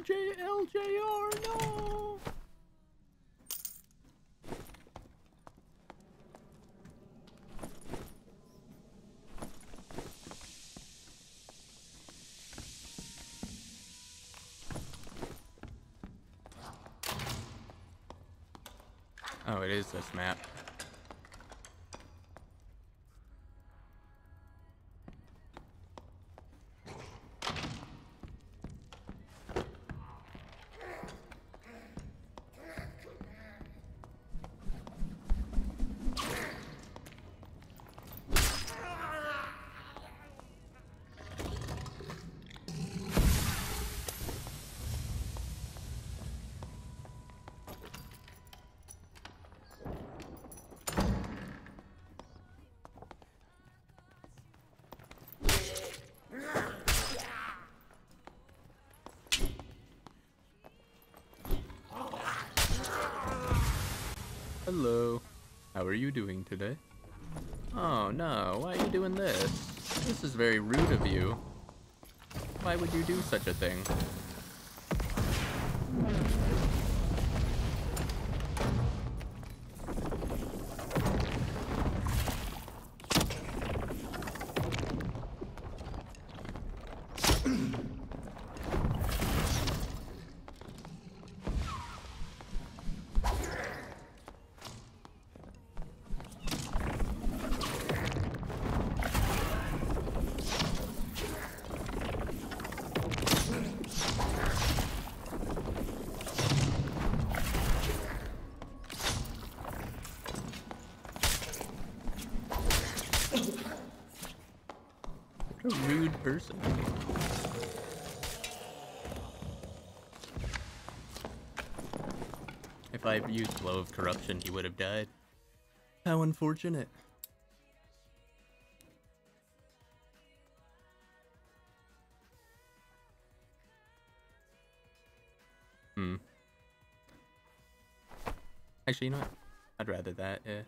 J L J R, no! Oh, it is this map. Hello. How are you doing today? Oh no, why are you doing this? This is very rude of you. Why would you do such a thing? What a rude person. If I used Flow of Corruption, he would have died. How unfortunate. Hmm. Actually, you know what? I'd rather that, yeah.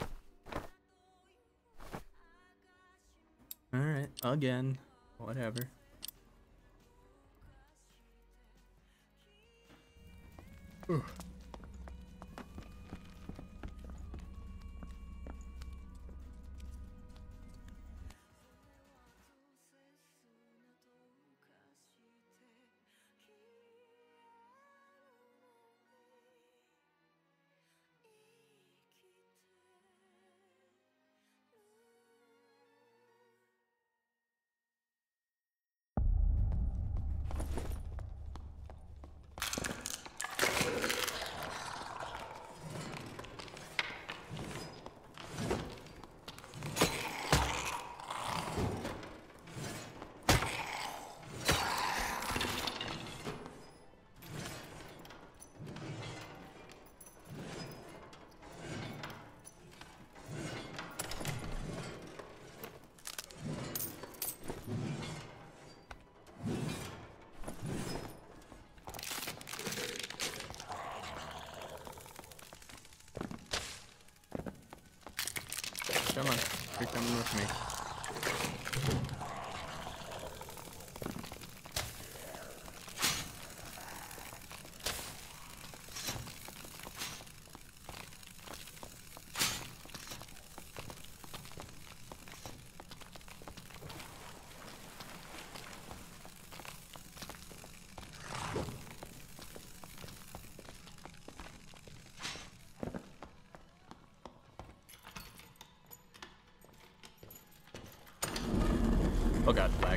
Alright, again. Whatever. Ugh. Come on, you're coming with me. Oh god, lag.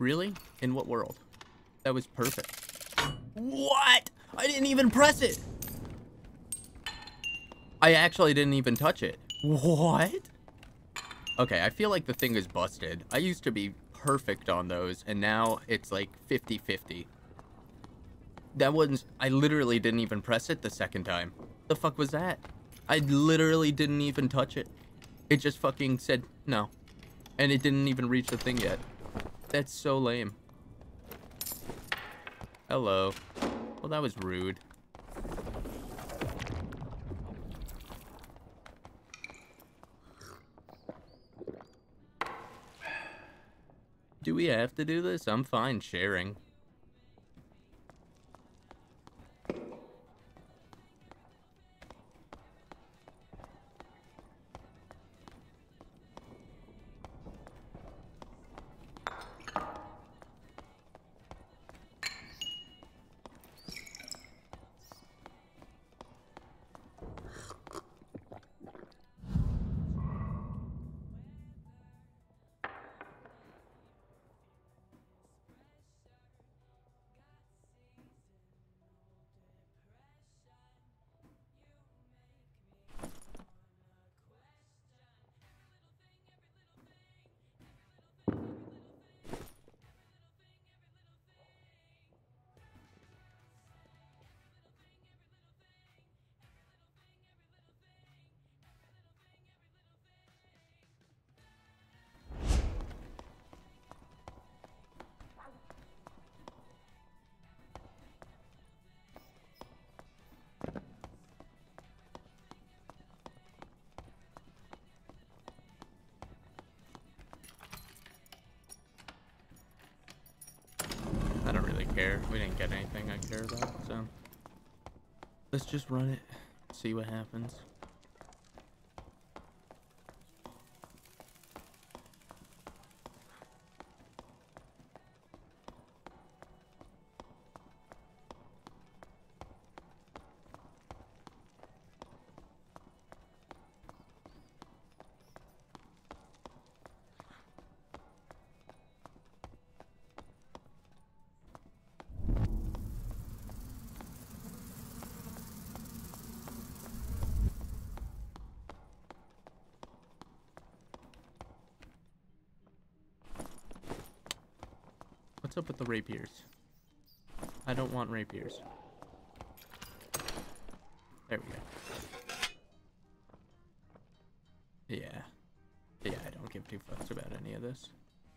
Really? In what world? That was perfect. What? I didn't even press it. I actually didn't even touch it. What? Okay, I feel like the thing is busted. I used to be perfect on those, and now it's like fifty fifty. That wasn't... I literally didn't even press it the second time. The fuck was that? I literally didn't even touch it. It just fucking said no. And it didn't even reach the thing yet. That's so lame. Hello. Well, that was rude. Do we have to do this? I'm fine sharing. I don't really care. We didn't get anything I care about, so let's just run it, see what happens. What's up with the rapiers? I don't want rapiers. There we go. Yeah. Yeah, I don't give two fucks about any of this.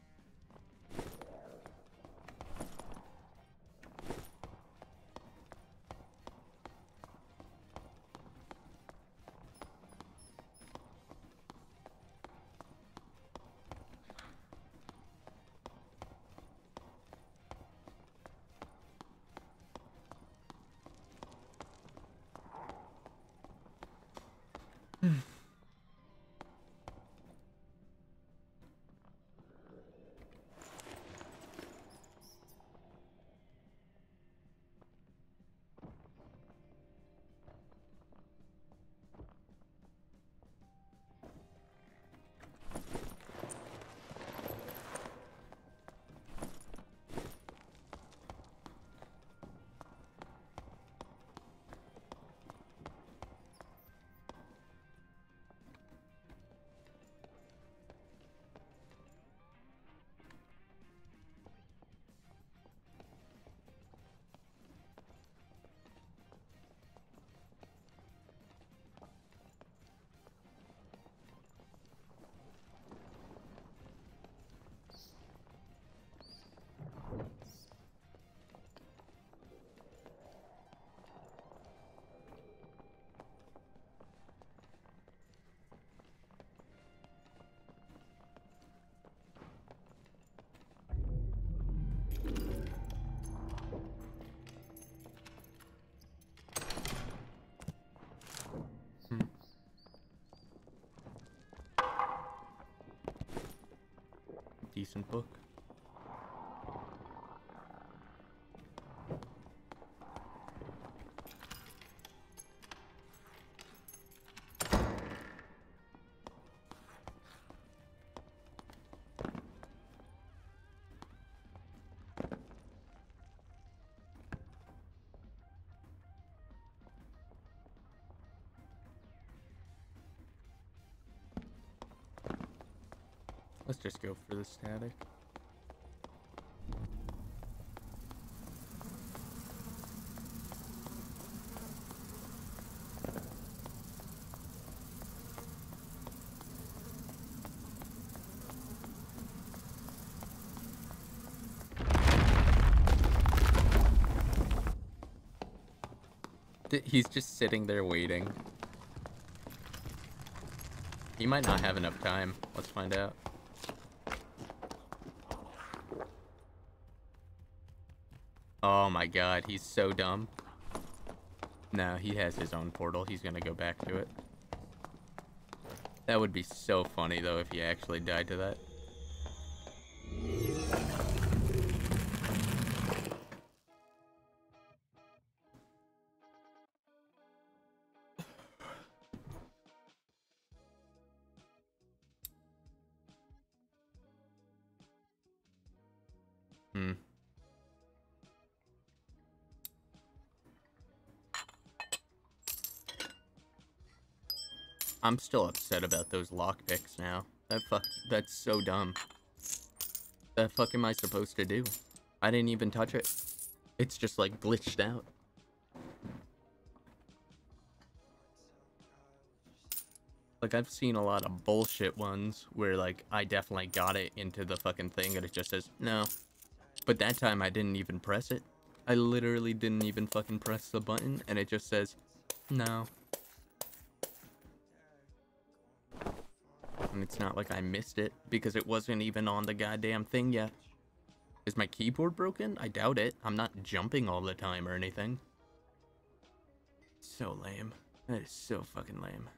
Decent book. Let's just go for the static. He's just sitting there waiting. He might not have enough time. Let's find out. Oh my god, he's so dumb. No, he has his own portal. He's gonna go back to it. That would be so funny though if he actually died to that. Hmm. I'm still upset about those lockpicks now. That fuck, that's so dumb. The fuck am I supposed to do? I didn't even touch it. It's just like glitched out. Like I've seen a lot of bullshit ones where like I definitely got it into the fucking thing and it just says no. But that time I didn't even press it. I literally didn't even fucking press the button and it just says no. And it's not like I missed it because it wasn't even on the goddamn thing yet. Is my keyboard broken? I doubt it. I'm not jumping all the time or anything. So lame. That is so fucking lame.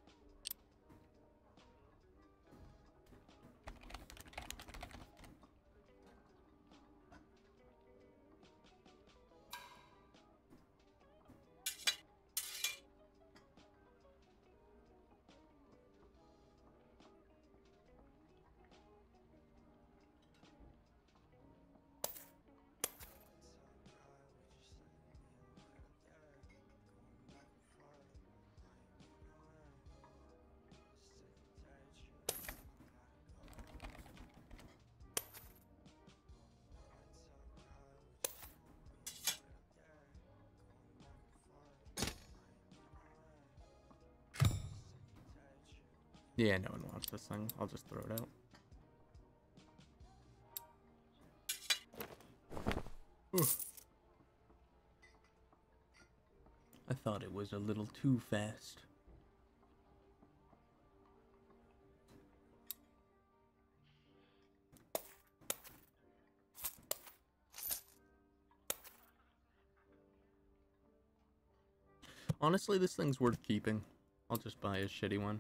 Yeah, no one wants this thing. I'll just throw it out. Ooh. I thought it was a little too fast. Honestly, this thing's worth keeping. I'll just buy a shitty one.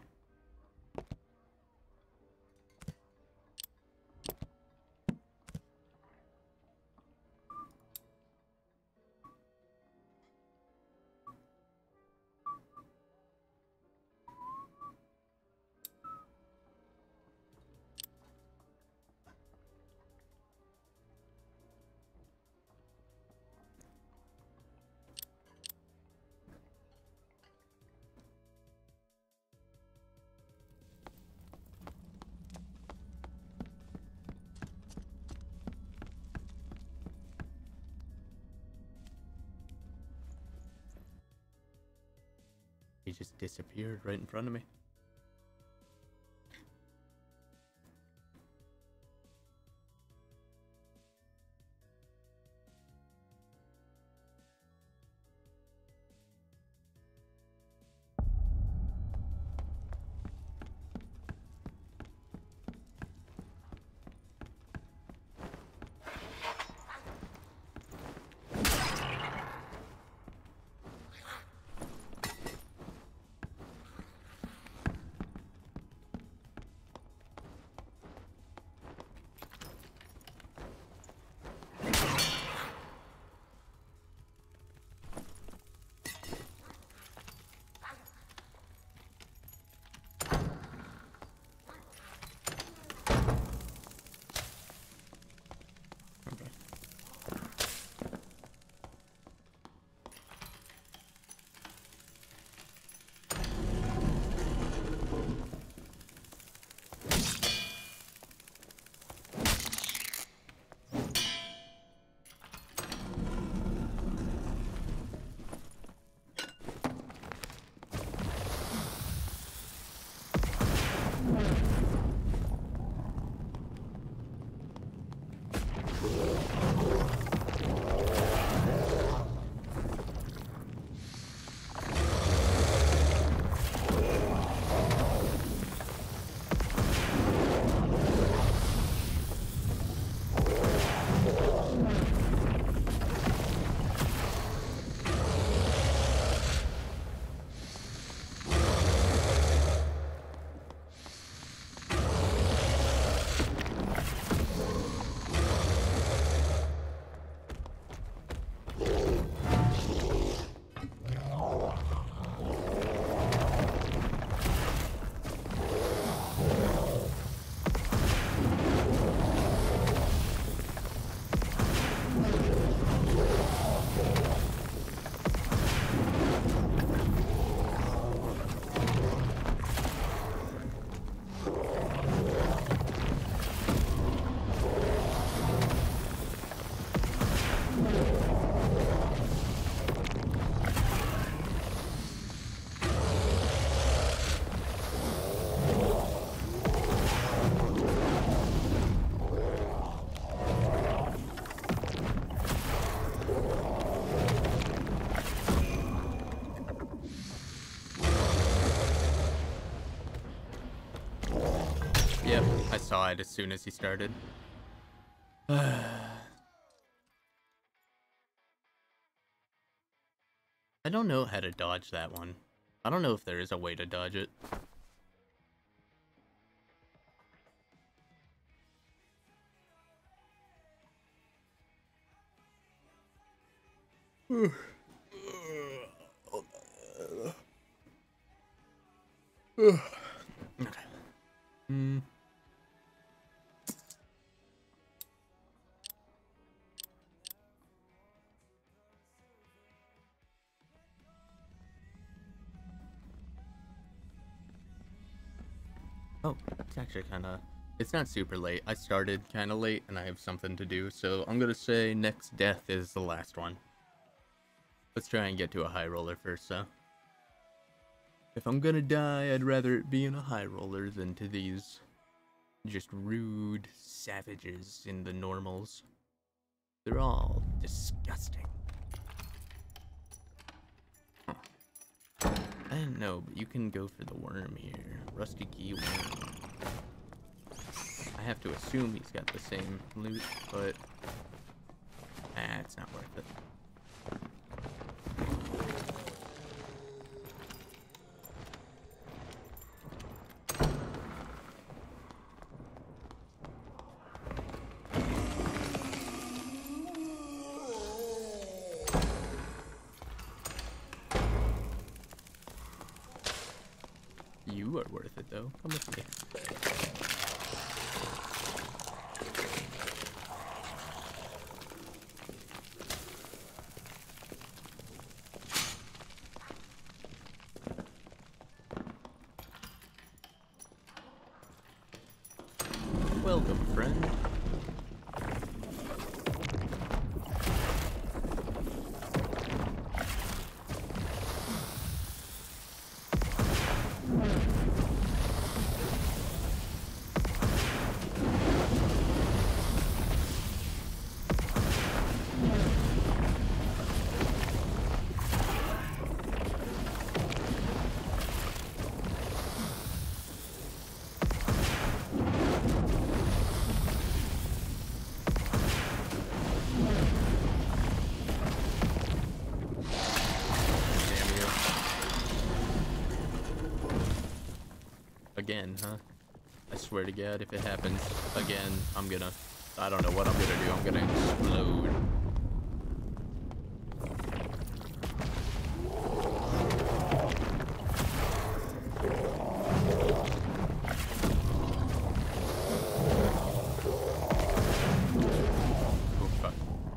He just disappeared right in front of me. saw it as soon as he started. I don't know how to dodge that one. I don't know if there is a way to dodge it. Okay. Hmm. Oh, it's actually kind of... It's not super late. I started kind of late, and I have something to do, so I'm gonna say next death is the last one. Let's try and get to a high roller first, so... If I'm gonna die, I'd rather it be in a high roller than to these just rude savages in the normals. They're all disgusting. Huh. I didn't know, but you can go for the worm here. Rusty key worm. I have to assume he's got the same loot, but... Ah, it's not worth it. You are worth it, though. Come with me. Welcome, friend. Again, huh? I swear to God, if it happens again, I'm gonna... I don't know what I'm gonna do. I'm gonna explode. Oh, fuck.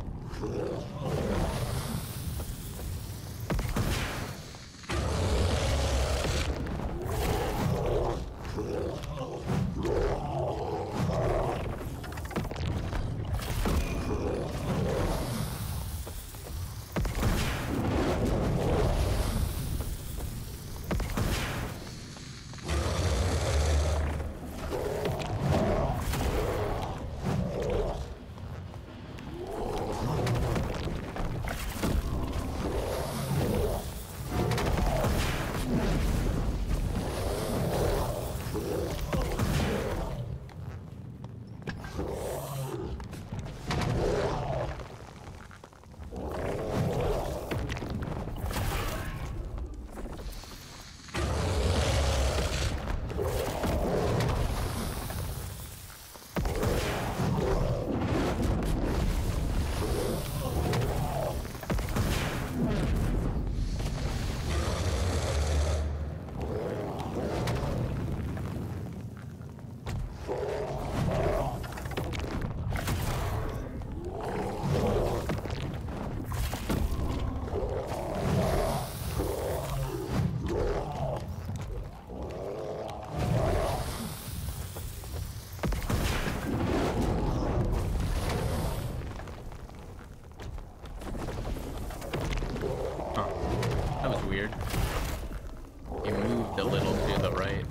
Weird. He moved a little to the right.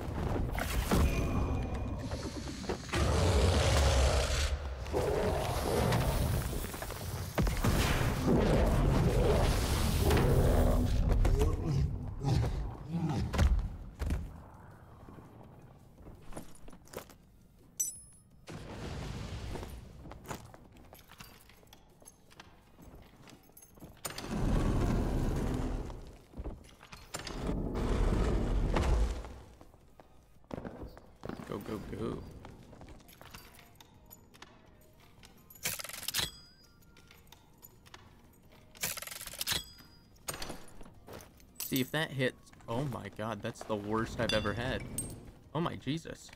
go, go. See if that hits. Oh my god, that's the worst I've ever had. Oh my Jesus.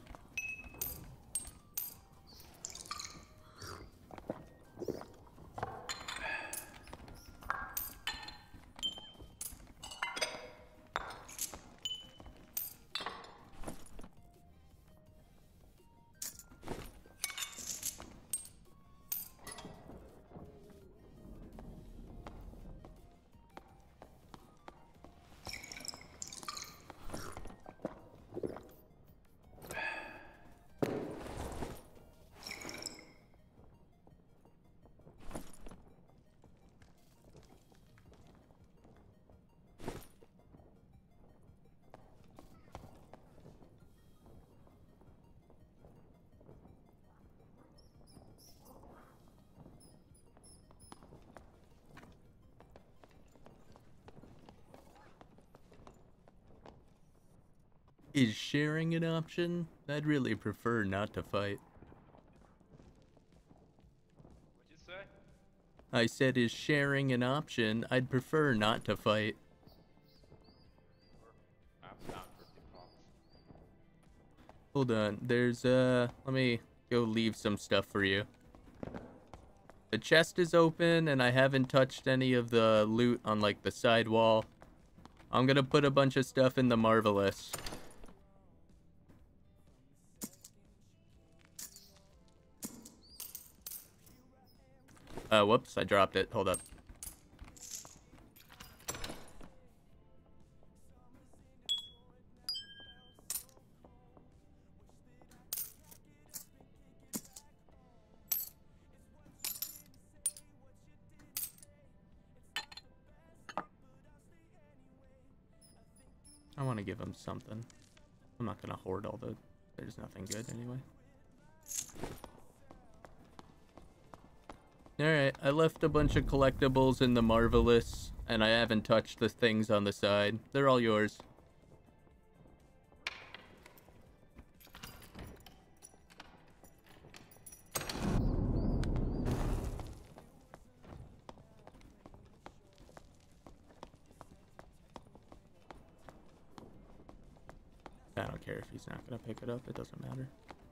Is sharing an option? I'd really prefer not to fight. What'd you say? I said, is sharing an option? I'd prefer not to fight. I'm down for TikToks. Hold on, there's, uh, let me go leave some stuff for you. The chest is open, and I haven't touched any of the loot on, like, the side wall. I'm gonna put a bunch of stuff in the Marvelous. Uh, whoops, I dropped it. Hold up. I want to give him something. I'm not gonna hoard all the... There's nothing good anyway. Alright, I left a bunch of collectibles in the Marvelous, and I haven't touched the things on the side. They're all yours. I don't care if he's not gonna pick it up, it doesn't matter.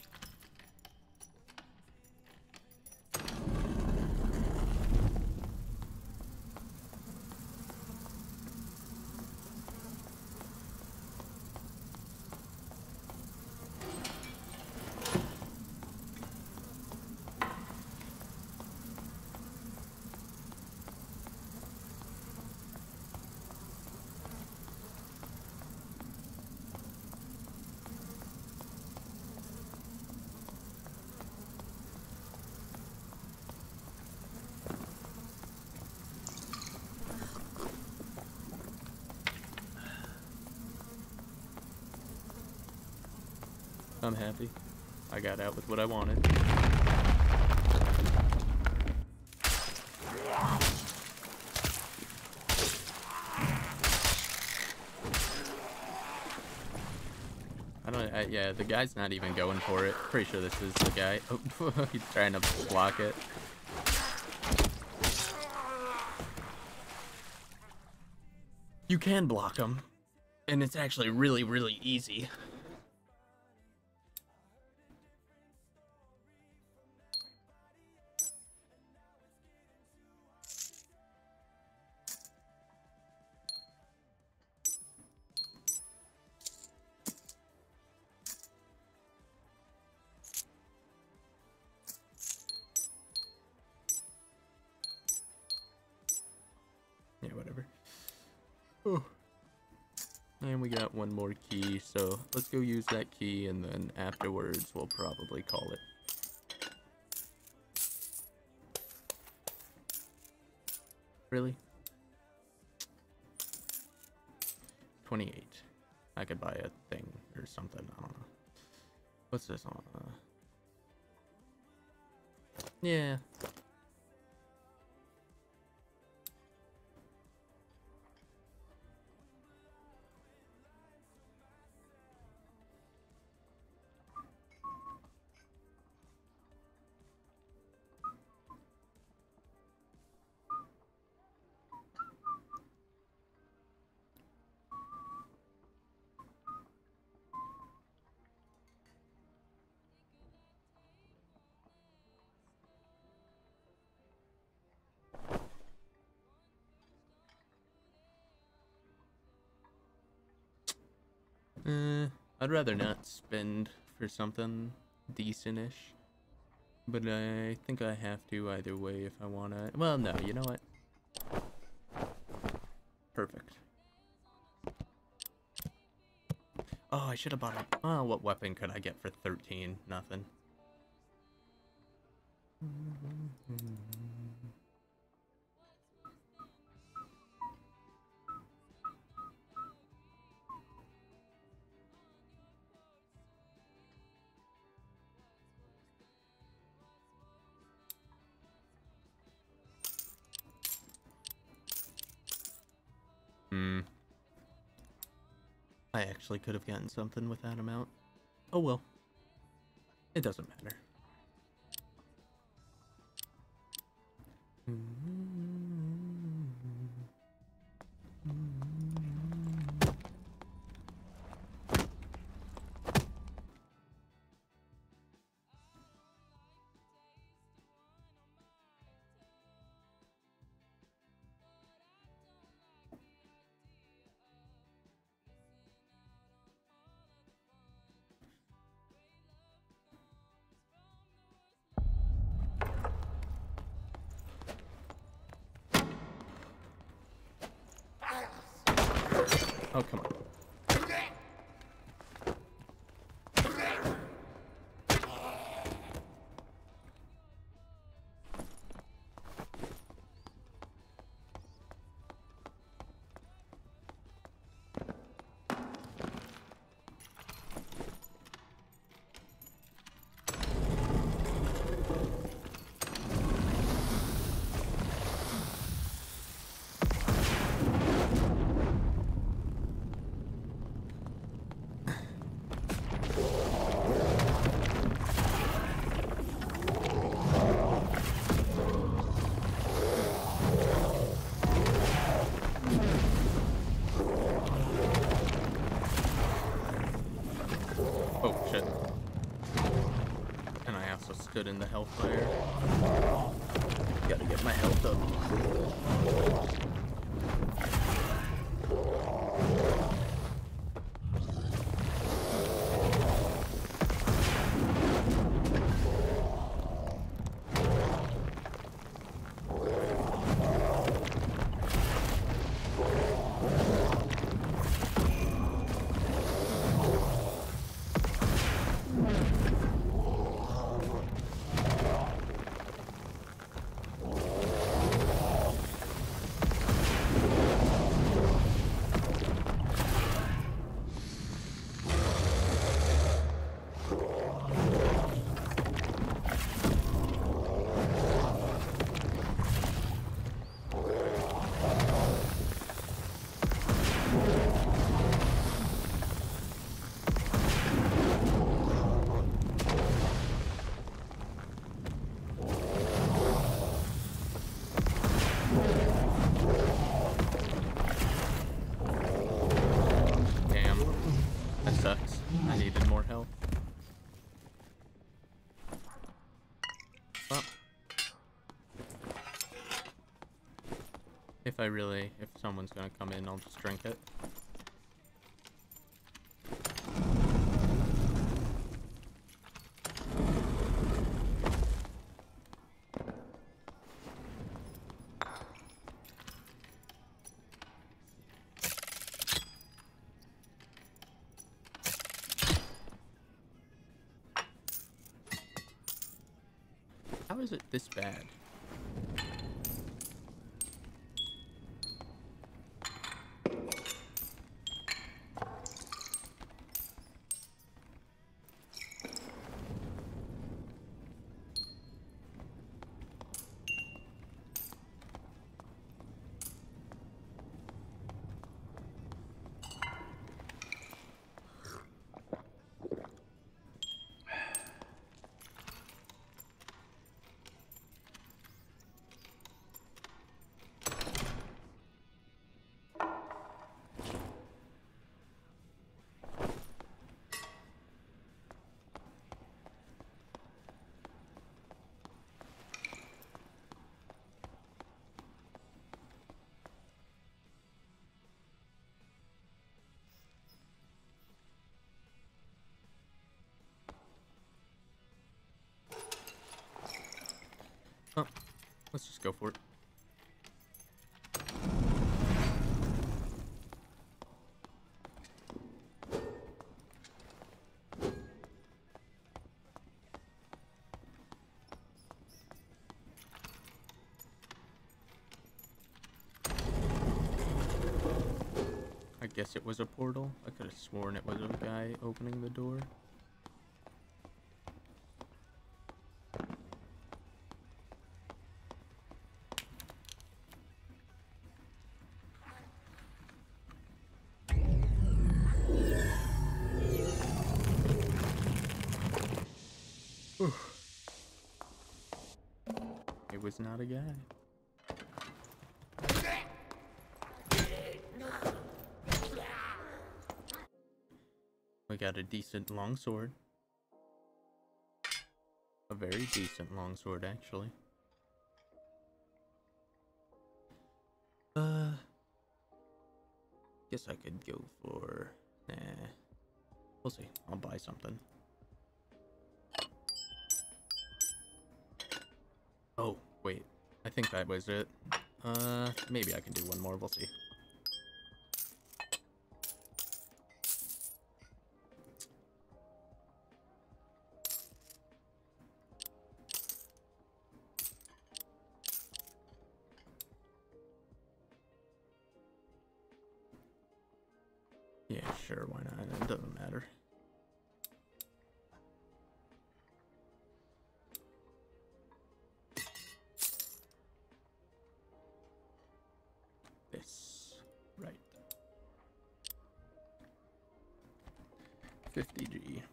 I'm happy. I got out with what I wanted. I don't, I, yeah, the guy's not even going for it. Pretty sure this is the guy. Oh, he's trying to block it. You can block him. And it's actually really, really easy. Yeah, whatever. Oh. And we got one more key, so let's go use that key, and then afterwards we'll probably call it. Really? twenty-eight. I could buy a thing or something, I don't know. What's this on? Uh, yeah. Uh, I'd rather not spend for something decent-ish. But I think I have to either way if I wanna... Well, no, you know what? Perfect. Oh, I should have bought a... Oh, what weapon could I get for thirteen? Nothing. Hmm. I actually could have gotten something with that amount. Oh well. It doesn't matter. Oh, come on. Oh, shit. And I also stood in the hellfire. Gotta get my health up. If I really, if someone's gonna come in, I'll just drink it. How is it this bad? Let's just go for it. I guess it was a portal. I could have sworn it was a guy opening the door. It was not a guy. We got a decent longsword. A very decent longsword, actually. Uh, guess I could go for... Nah. We'll see. I'll buy something. Oh, wait. I think that was it. Uh, maybe I can do one more. We'll see. Yeah, sure, why not? It doesn't matter. This, right. fifty G.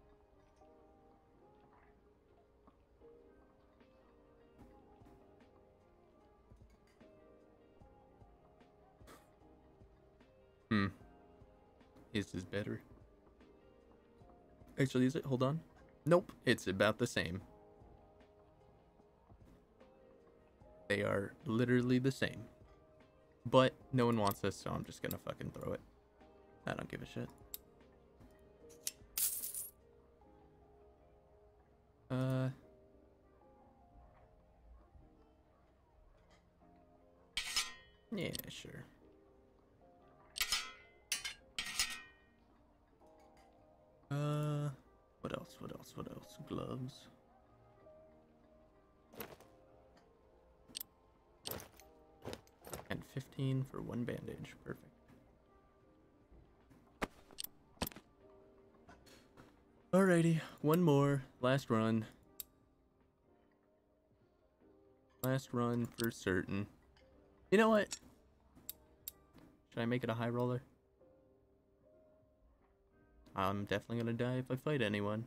Hmm. His is better. Actually, is it? Hold on. Nope, it's about the same. They are literally the same. But no one wants this, so I'm just gonna fucking throw it. I don't give a shit. Uh... Yeah, sure. Uh, what else? What else? What else? Gloves. And fifteen for one bandage. Perfect. Alrighty, one more. Last run. Last run for certain. You know what? Should I make it a high roller? I'm definitely gonna die if I fight anyone.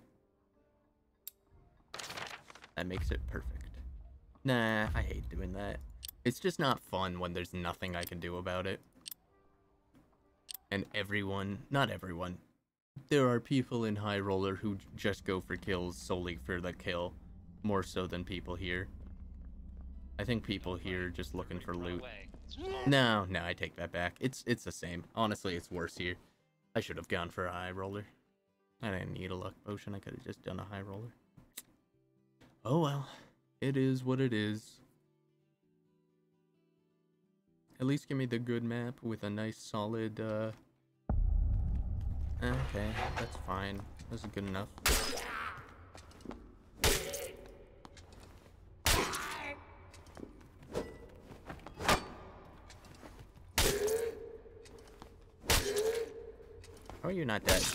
That makes it perfect. Nah, I hate doing that. It's just not fun when there's nothing I can do about it. And everyone, not everyone, there are people in High Roller who just go for kills solely for the kill, more so than people here. I think people here just looking for loot. No, no, I take that back. It's it's the same. Honestly, it's worse here. I should have gone for a High Roller. I didn't need a luck potion. I could have just done a High Roller. Oh well. It is what it is. At least give me the good map with a nice solid, uh... Okay, that's fine. That's good enough. How are you not dead?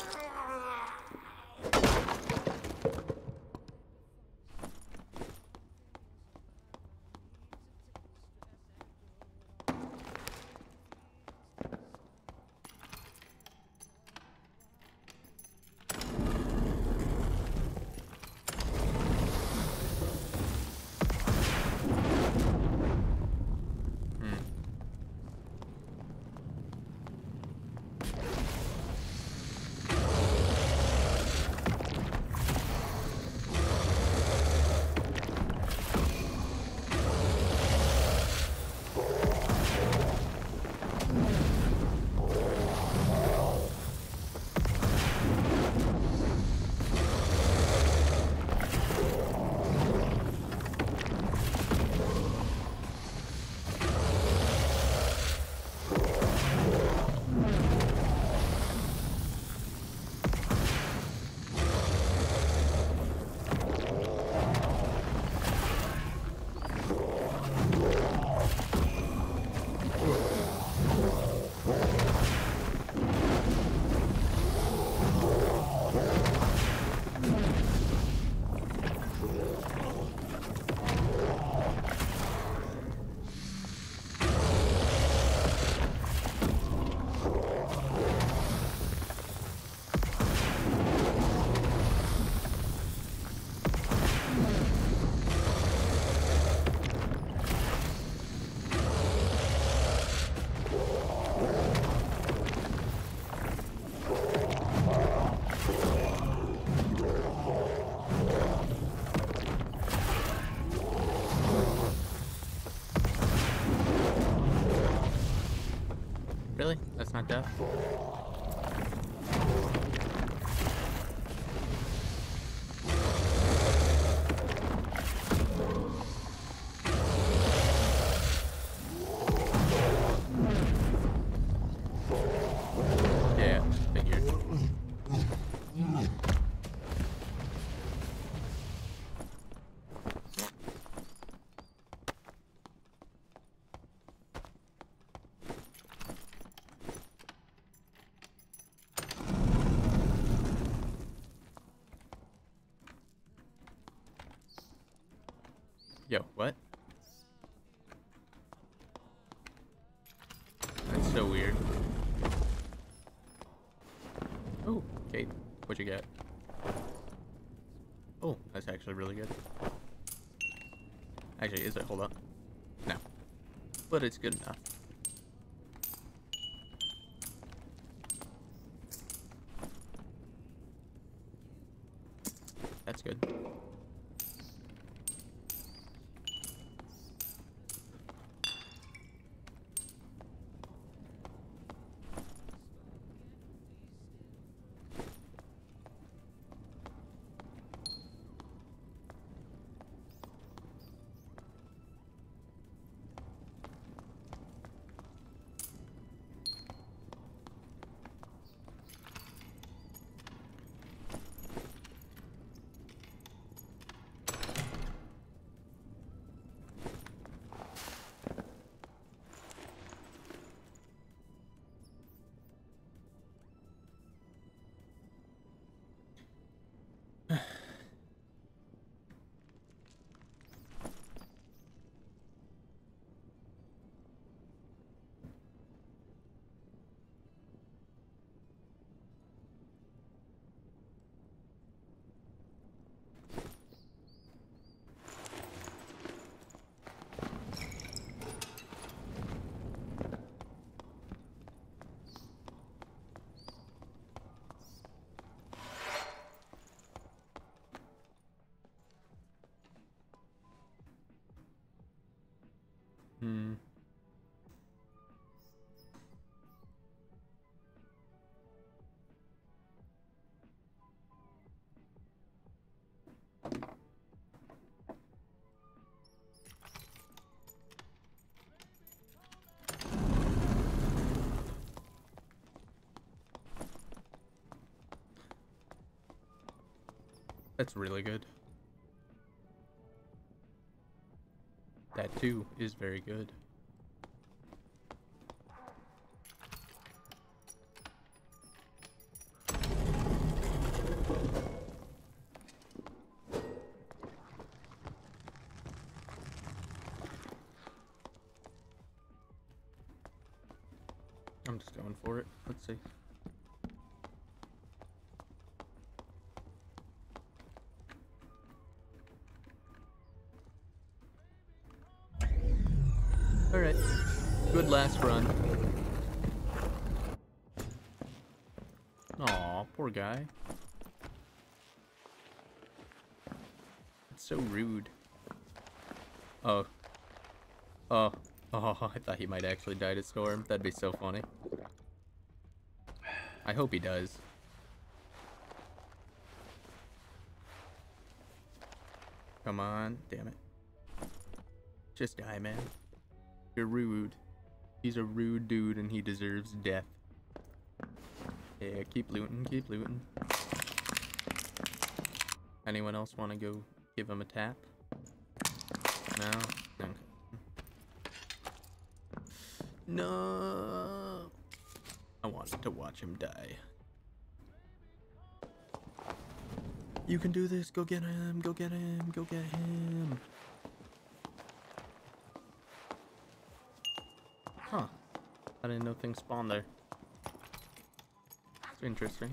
Really? That's not death? Yeah, figured. Yo, what? That's so weird. Oh, Kate, what you got? Oh, that's actually really good. Actually, is it? Hold up. No. But it's good enough. That's good. Hmm. That's really good. That too is very good. I'm just going for it. Let's see. Alright. Good last run. Aw, poor guy. It's so rude. Oh. Oh. Oh, I thought he might actually die to Storm. That'd be so funny. I hope he does. Come on. Damn it. Just die, man. You're rude. He's a rude dude and he deserves death. Yeah, keep looting, keep looting. Anyone else want to go give him a tap? No? Okay. No. I wanted to watch him die. You can do this. Go get him. Go get him. Go get him. Huh. I didn't know things spawned there. It's interesting.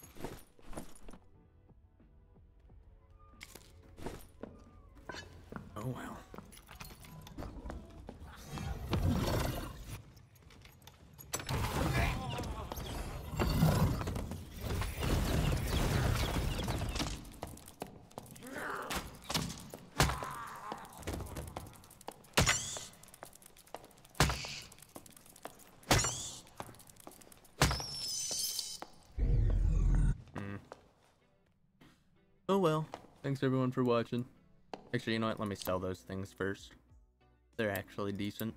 Oh wow. Oh well. Thanks everyone for watching. Actually, you know what? Let me sell those things first. They're actually decent.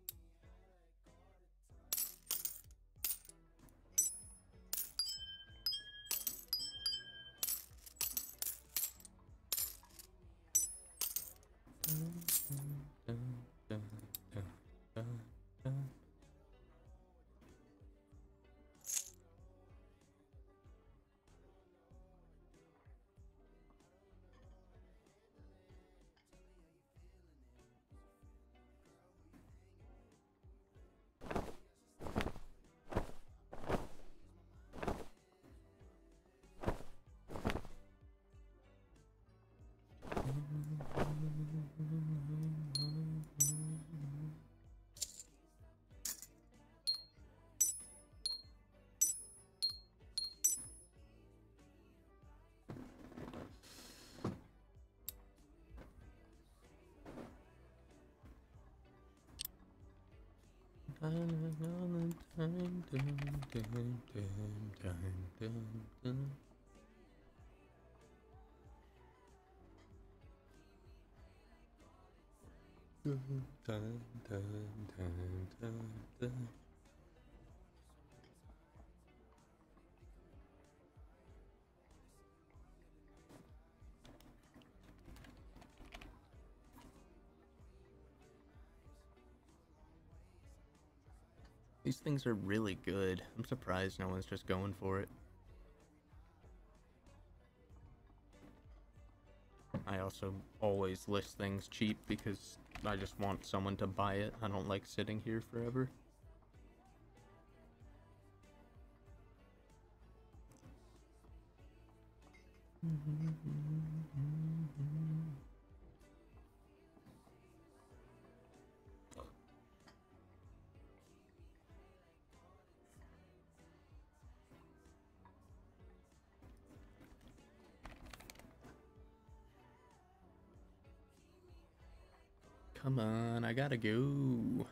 These things are really good. I'm surprised no one's just going for it. I also always list things cheap because I just want someone to buy it. I don't like sitting here forever. Come on, I gotta go.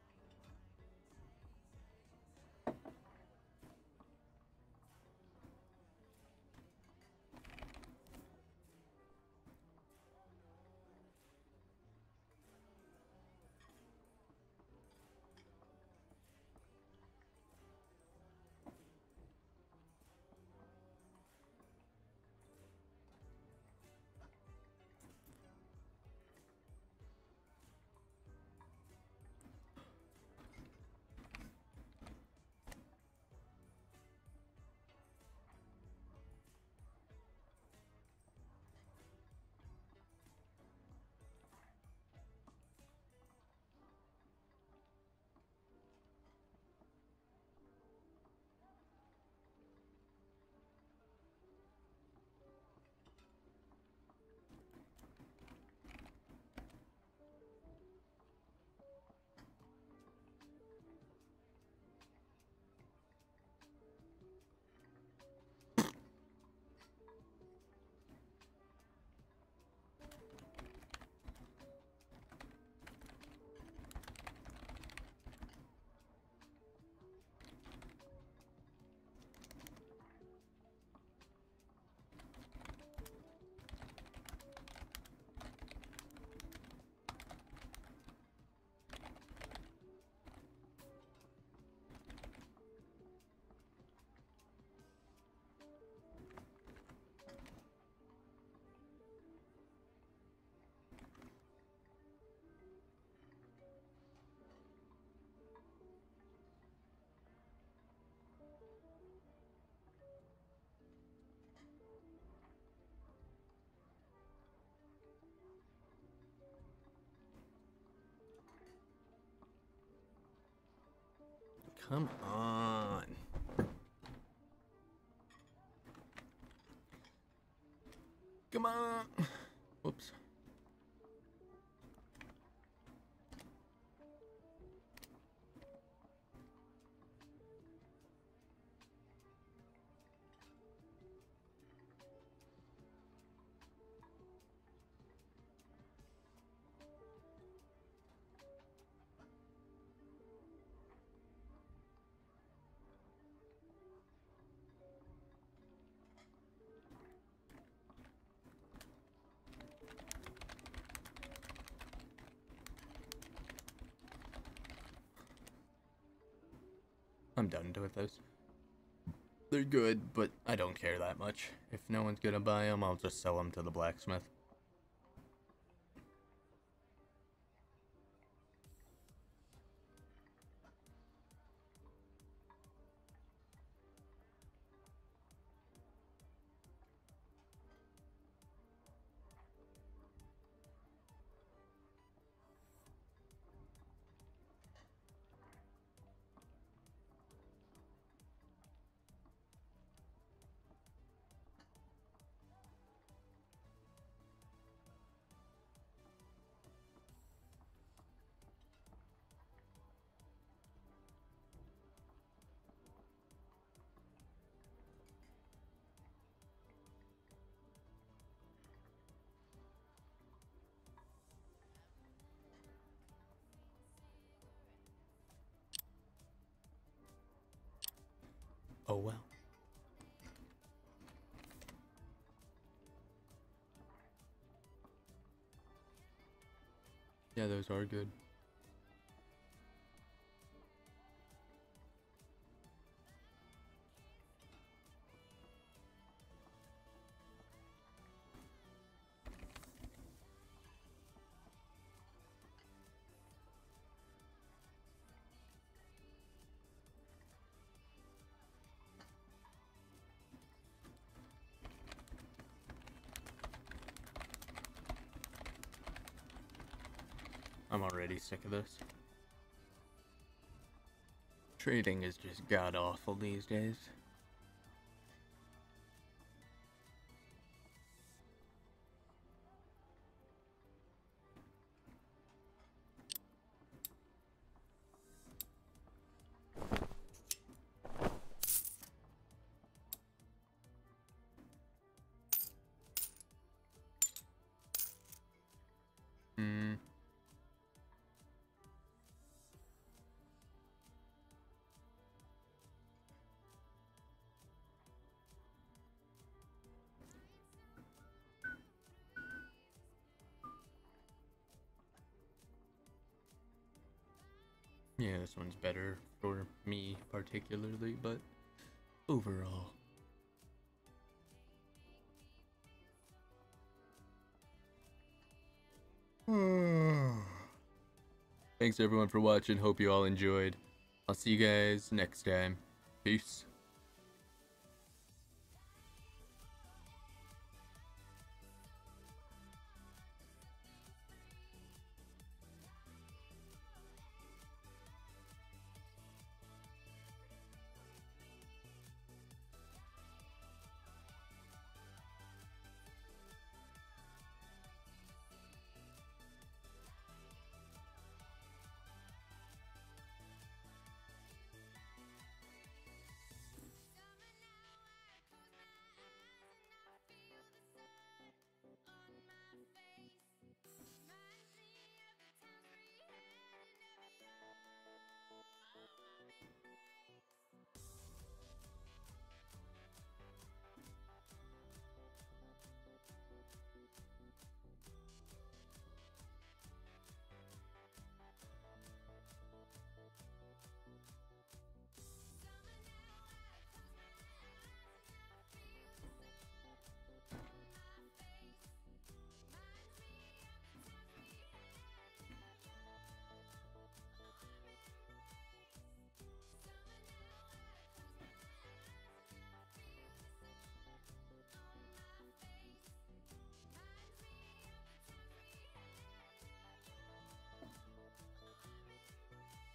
Come on. Come on. Whoops. I'm done with those. They're good, but I don't care that much. If no one's gonna buy them, I'll just sell them to the blacksmith. Oh well. Yeah, those are good. I'm already sick of this. Trading is just god-awful these days. Hmm. Yeah, this one's better for me particularly, but overall. Thanks everyone for watching. Hope you all enjoyed. I'll see you guys next time. Peace.